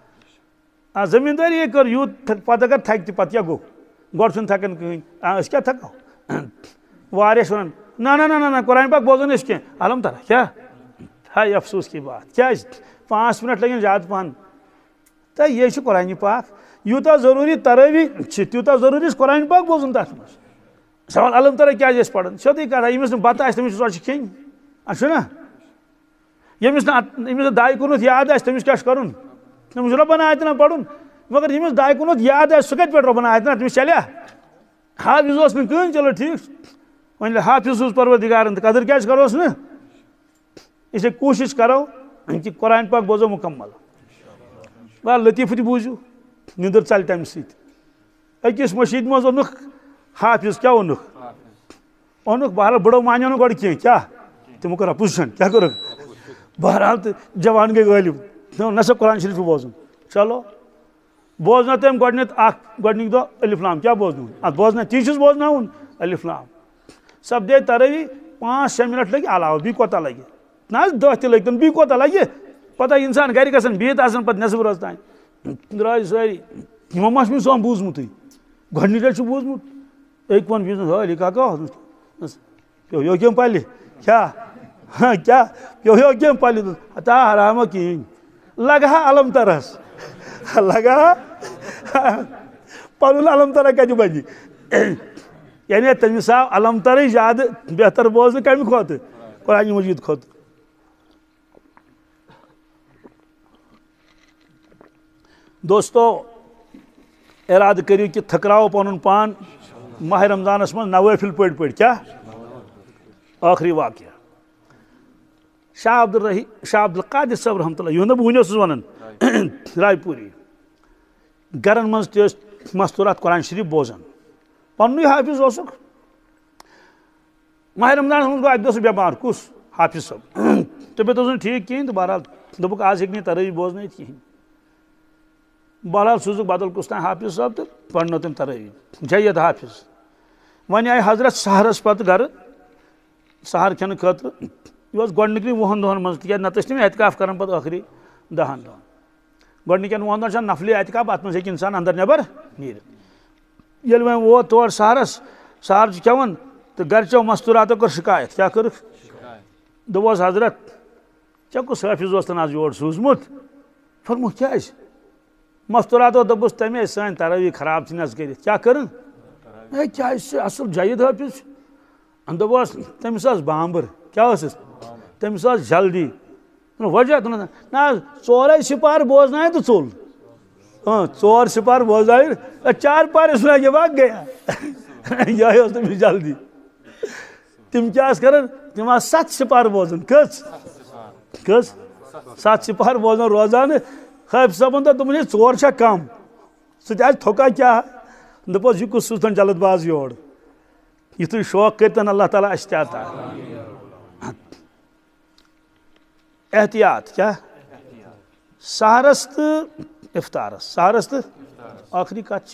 S1: آ زٔمیٖندٲری کٔر یوٗت پتہٕ اگر تھکہِ تہِ پتہٕ کیٛاہ گوٚو گۄڈٕ چھُنہٕ تھکان کٕہٕنۍ آ أسۍ کیٛاہ تھکو واریاہ چھِ ونان نہ نہ نہ نہ قرآن پاک بوزو نہٕ أسۍ کینٛہہ الم تعالیٰ کیٛاہ ہاے افسوٗس کی بات کیٛازِ پانٛژھ منٹ لگن زیادٕ پہن تہٕ یے چھُ قرآنہِ پاک یوٗتاہ ضروٗری ترٲوی چھِ تیوٗتاہ ضروٗری چھُ قرآنہِ پاک بوزُن تتھ منٛز سوال الم تعالیٰ کیٛازِ ٲسۍ پران سیوٚدُے کتھا ییٚمِس نہٕ بتہٕ آسہِ تٔمِس چھِ ژۄچہِ کھیٚنۍ اَتھ چھُنہ ییٚمِس نہٕ ییٚمِس نہٕ داے کوٚرمُت یاد آسہِ تٔمِس کیٛاہ چھُ کرُن تٔمِس چھُ رۄبن آیتنہ پرُن مگر ییٚمِس داے کوٚرمُت یاد آسہِ سُہ کتہِ پٮ۪ٹھ رۄبن آیتنہ تٔمِس چلیا حافظ اوس نہٕ کٕہٕنۍ چلو ٹھیٖک چھُ وۄنۍ ییٚلہِ حافظ اوس پروردِگارن تہٕ قدٕر کیٛازِ کروس نہٕ اسلیے کوٗشش کرو کہِ قرآن پاک بوزو مُکمل بہرحال لطیٖفہٕ تہِ بوٗزِو نِندٕر ژلہِ تمہِ سۭتۍ أکِس مٔشیٖد منٛز اوٚنُکھ حافظ کیٛاہ اوٚنُکھ اوٚنُکھ بہرحال بٕڑو مانیو نہٕ گۄڈٕ کینٛہہ کیٛاہ تِمو کوٚر اپوزِشن کیٛاہ کوٚرُکھ بہرحال تہٕ جوان گٔے غٲلِب دوٚپ نہ سا قرآن شریٖف چھُ بوزُن چلو بوزنو تٔمۍ گۄڈٕنیتھ اکھ گۄڈٕنِکۍ دۄہ الف لام کیٛاہ بوزناوُن اَتھ بوزنا تی چھُس بوزناوُن الف لام سپدے ترٲوی پانٛژھ شےٚ منٹ لٔگۍ علاوٕ بیٚیہِ کوتاہ لگہِ نہ حظ دہ تہِ لٔگۍ تن بیٚیہِ کوتاہ لگہِ پتہ اِنسان گرِ گژھان بِہِتھ آسان پتہٕ نٮ۪صٕب رٲژ تانۍ درٛاے سٲری یِمو ما چھُ مےٚ سون بوٗزمُتٕے گۄڈٕنِچ لٹہِ چھُ بوٗزمُت أکۍ ووٚن ہٲلی کاکا پیٚو ہیو کیٚنٛہہ پلہِ کیٛاہ کیٛاہ پیٚو ہیو کیٚنٛہہ پلہِ ہتا حراما کِہیٖنۍ لگہٕ ہا علم ترس لگہٕ ہا پنُن علم ترا کتہِ بنہِ یعنی تٔمِس آو علم ترٕے زیادٕ بہتر بوزنہٕ کمہِ کھۄتہٕ قرآنہِ مجیٖد کھۄتہٕ دوستو ارادٕ کٔرِو کہِ تھٔکراوو پنُن پان ماہِ رمضانس منٛز نوٲفِل پٔرۍ پٔرۍ کیٛاہ ٲخری واقعہ شاہ عبدالرحی شاہ عبدالقادر صٲب رحمتہ اللہ یِہُنٛد بہٕ وُنہِ اوسُس ونان راے پوٗری گرن منٛز تہِ ٲسۍ مستوٗرات قرآن شریٖف بوزان پننُے حافظ اوسُکھ ماہِ رمضانس منٛز گوٚو اکہِ دۄہ سُہ بٮ۪مار کُس حافظ صٲب طبیعت اوس نہٕ ٹھیٖک کِہینۍ تہٕ بہرحال دوٚپُکھ آز ہیٚکہِ نہٕ ترٲوی بوزنٲیِتھ کِہینۍ بہرحال سوٗزُکھ بدل کُس تانۍ حافظ صٲب تہٕ پرنٲو تٔمۍ ترٲوی جید حافظ وۄنۍ آیہِ حضرت سحرس پتہٕ گرٕ سحر کھٮ۪نہٕ خٲطرٕ یہِ اوس گۄڈٕنِکٮ۪ن وُہن دۄہن منٛز تِکیٛازِ نتہٕ ٲسۍ تِم احتِکاف کران پتہٕ ٲخری دہن دۄہن گۄڈٕنِکٮ۪ن وُہن دۄہن چھِ آسان نفلی احتِکاف اتھ منٛز ہیٚکہِ انسان اندر نٮ۪بر نیٖرِتھ ییٚلہِ وۄنۍ ووت تور سحرس سحر چھُ کھٮ۪وان تو گرچو مستوراتو کر شکایت کیا کر دوس حضرت ژےٚ کُس حٲفِظ اوس تن آز یور سوٗزمُت فرمو کیٛازِ مستوراتو دوٚپُس تَمے سٲنۍ ترٲوی خراب ژھٕنۍ حظ کٔرِتھ کیٛاہ کٔرٕن ہے کیٛازِ چھِ اَصٕل جید حٲفِظ چھُ دوٚپُس تٔمِس ٲس بامبر کیٛاہ ٲسٕس تٔمِس ٲس جلدی وجہ نہ حظ ژورے سپار بوزنایہِ تہٕ ژوٚل اۭں ژور سپار بوزنایہِ چار پار اس لگے بھاگ گیا یہے اوس تٔمِس جلدی تِم کیٛاہ ٲسۍ کران تِم آسہٕ سَتھ سپار بوزان کٔژ کٔژ سَتھ سپار بوزان روزان حٲفِظ صٲبن دوٚپ دوٚپُن ہے ژور چھا کم سُہ تہِ آسہِ تھوٚکا کیٛاہ دوٚپُس یہِ کُس سوٗزتن جلد باز یور یِتھُے شوق کٔرتن اللہ تعالیٰ اَسہِ تہِ عطا احتیاط کیا سحرس تو افطارس سحرس تو آخری کت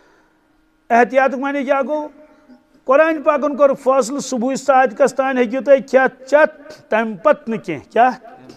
S1: احتیاط معنی کیا گو قرآن پاکن کور فاصل صبح صادقس تان ہیکو تھی کھیت چت تم پت نی کیا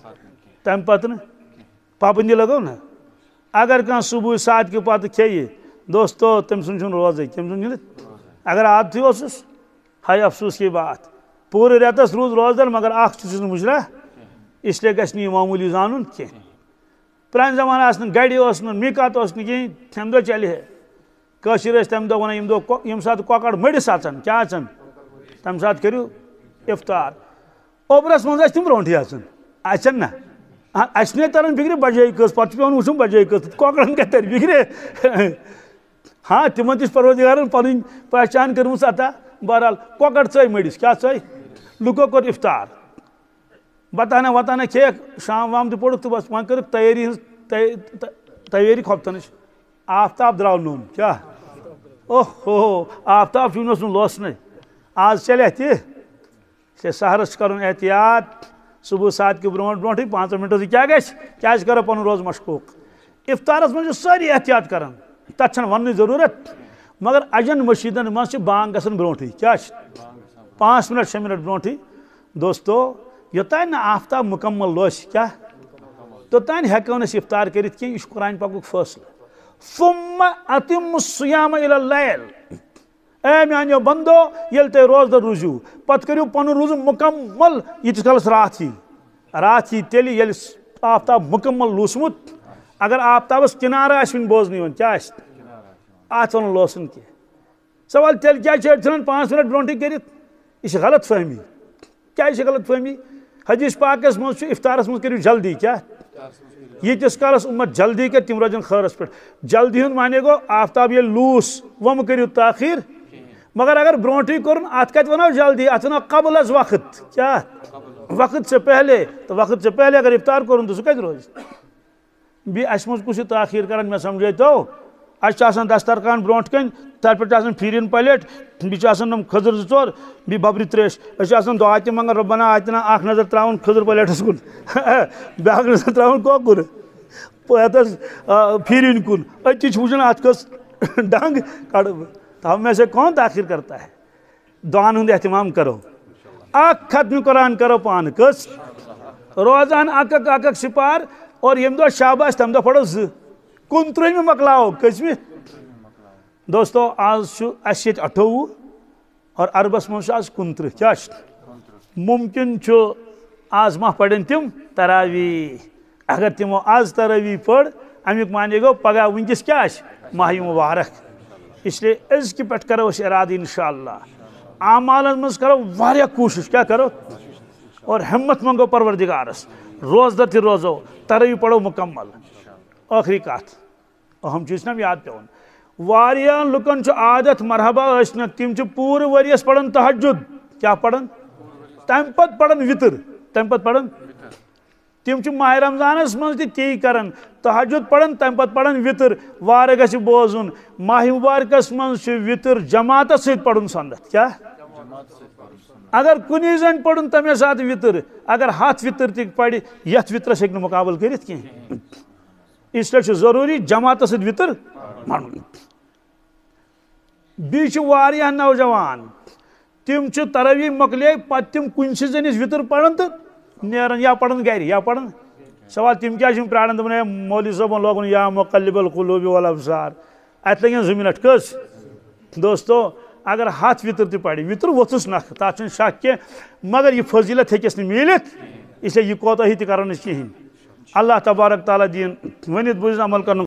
S1: تم پت پابندی لگو نا اگر کھانا صبح صادق پتہ کھیے دوستو تم سن روزے تم سن اگر عادتھی اوسس ہائی افسوس کی بات پورے ریتس روز روزدار مگر اخ چیز مجرا اس لیے گھس یہ معمولی زانن کی پران زمانہ آسن گاڑی اوس نہٕ میکات اوس نہٕ کِہیٖنۍ تمہِ دۄہ چلہِ ہے کٲشِر ٲسۍ تمہِ دۄہ ونان ییٚمہِ دۄہ ییٚمہِ ساتہٕ کۄکر مٔڑِس اژان کیٛاہ اژان تمہِ ساتہٕ کٔرِو اِفطار اوٚبرس منٛز ٲسۍ تِم برونٛٹھٕے اژان اژن نہ اَسہِ نے تران فِکرِ بجٲے کٔژ پتہٕ چھُ پیٚوان وٕچھُن بجٲے کٔژ کۄکرن کتہِ ترِ فِکرِ ہاں تِمن تہِ چھِ پروردِگارن پنٕنۍ پہچان کٔرمٕژ عطا بہرحال کۄکر ژٲے مٔڑِس کیٛاہ ژٲے لُکو کوٚر اِفطار بتانا وتانا کھیک شام وام تہِ پوٚرُکھ تہٕ بس وۄنۍ کٔرٕکھ تیٲری ہٕنٛز تیٲری خۄفتنٕچ آفتاب درٛاو نوٚن کیٛاہ اوہ ہو آفتاب چھُ وٕنہِ اوس نہٕ لوسنٕے آز چلہِ تہِ ہے سحرس چھُ کرُن احتیاط صبح صادقہِ برونٛٹھ برونٛٹھٕے پانٛژن منٹن کیٛاہ گژھِ کیٛازِ کرو پنُن روز مشکوٗک اِفطارس منٛز چھِ سٲری احتیاط کران تتھ چھنہٕ وننٕچ ضروٗرت مگر اجن مشیٖدن منٛز چھِ بانگ گژھان برونٛٹھٕے کیٛاہ چھِ پانٛژھ منٹ شےٚ منٹ برونٛٹھٕے دوستو یوٚتانۍ نہٕ آفتاب مکمل لوسہِ کیٛاہ توٚتانۍ ہٮ۪کو نہٕ أسۍ اِفطار کٔرِتھ کینٛہہ یہِ چھُ قرآن پاکُک فٲصلہٕ ثُمَّ أَتِمُّ الصِّيَامَ إِلَى اللَّيْلِ اے میانیو بندو ییٚلہِ تُہۍ روزدر روٗزِو پتہٕ کٔرِو پنُن روزُن مکمل ییٖتِس کالس راتھ یی راتھ یی تیٚلہِ ییٚلہِ آفتاب مکمل لوٗسمُت اگر آفتابس کِنارٕ آسہِ وٕنہِ بوزنہٕ یِوان کیٛاہ آسہِ اتھ ونُن لوسُن کینٛہہ سوال تیٚلہِ کیٛازِ چھِ أڑۍ ژھٕنان پانٛژھ منٹ برونٛٹھٕے کٔرِتھ یہِ چھِ غلط فہمی کیٛازِ چھِ غلط فہمی حدیث پاکس منٛز چھُ اِفطارس منٛز کٔرِو جلدی کیٛاہ ییٖتِس کالس اُمت جلدی کرِ تِم روزن خٲرس پٮ۪ٹھ جلدی ہُنٛد معنی گوٚو آفتاب ییٚلہِ لوٗس وۄنۍ مہٕ کٔرِو تاخیٖر مگر اگر برونٛٹھٕے کوٚرُن اتھ کتہِ ونو جلدی اتھ ونو قبل از وقت کیٛاہ وقت سے پہلے تہٕ وقت سے پہلے اگر اِفطار کوٚرُن تہٕ سُہ کتہِ روزِ بیٚیہِ اسہِ منٛز کُس چھُ تاخیٖر کران مےٚ سمجھٲیتو اَسہِ چھُ آسان دسترخان برونٛٹھ کَنۍ تَتھ پٮ۪ٹھ چھِ آسان پھیٖرِن پلیٹ بیٚیہِ چھِ آسان یِم کھٔزٕر زٕ ژور بیٚیہِ ببرِ تریش أسۍ چھِ آسان دُعا تہِ منٛگان رۄبنا آتِنا اکھ نظر ترٛاوُن کھٔزٕر پلیٹس کُن بیٛاکھ نظر ترٛاوُن کۄکُر یتھس پھیٖرِن کُن أتی چھِ وٕچھان اتھ کٔژ ڈنٛگ کڑٕ بہٕ تب میں سے کون تاخیر کرتا ہے دعان ہُنٛد احتمام کرو اکھ ختمہِ قرآن کرو پانہٕ کٔژ روزان اکھ اکھ اکھ اکھ سپار اور ییٚمہِ دۄہ شب آسہِ تمہِ دۄہ پرو زٕ کُنترٕٛہمہِ مۄکلاوو کٔژمہِ دوستو آز چھُ اَسہِ ییٚتہِ اٹھووُہ اور عربس منٛز چھُ آز کُنترٕٛہ کیٛاہ چھُ مُمکِن چھُ آز ما پرن تِم تراوی اگر تِمو آز تراوی پٔر امیُک معنی گوٚو پگاہ وٕنکیٚس کیٛاہ آسہِ ماہِ مُبارک اسلیے أزکہِ پٮ۪ٹھ کرو أسۍ ارادٕ انشاء اللہ اعمالن منٛز کرو واریاہ کوٗشش کیٛاہ کرو اور ہمت منگو پروردگارس روزدر تہِ روزو تراوی پرو مکمل ٲخری کتھ اہم چیٖز چھُنہ یاد پیٚوان واریاہن لُکن چھُ عادت مرحبا ٲسۍ تِم چھِ پوٗرٕ ؤرۍیس پران تہجُد کیٛاہ پران تمہِ پتہٕ پران وِتر تمہِ پتہٕ پران تِم چھِ ماہِ رمضانس منٛز تہِ تی کران تہجُد پران تمہِ پتہٕ پران وِتر وارٕ گژھِ بوزُن ماہِ مُبارکس منٛز چھُ وِتر جماعتس سۭتۍ پرُن سنت کیٛاہ اگر کُنی زٔنۍ پرُن تمے ساتہٕ وِتر اگر ہتھ وِتر تہِ پرِ یتھ وِترس ہیٚکہِ نہٕ مُقابل کٔرِتھ کینٛہہ اس لیے چھُ ضروٗری جماعتس سۭتۍ وِتر پرُن بیٚیہِ چھِ واریاہ نوجوان تِم چھِ تراوی مۄکلے پتہٕ تِم کُنسٕے زٔنِس وِتر پران تہٕ نیران یا پران گرِ یا پران سوال تِم کیٛازِ چھِ پراران دپان ہے مولوی صٲبن لوگُن یا مُقلِب القلوٗب والابصار اتہِ لگن زٕ منٹ کٔژ دوستو اگر ہاتھ وطر تہ پڑ وطر ووتھس نکھ تات چھن شک کی مگر یہ فضیلت ہیکس نہ میلت اس لیے یہ کوتاہی تہ کرن کہین اللہ تبارک تعالیٰ دین ونت بوزن عمل کرن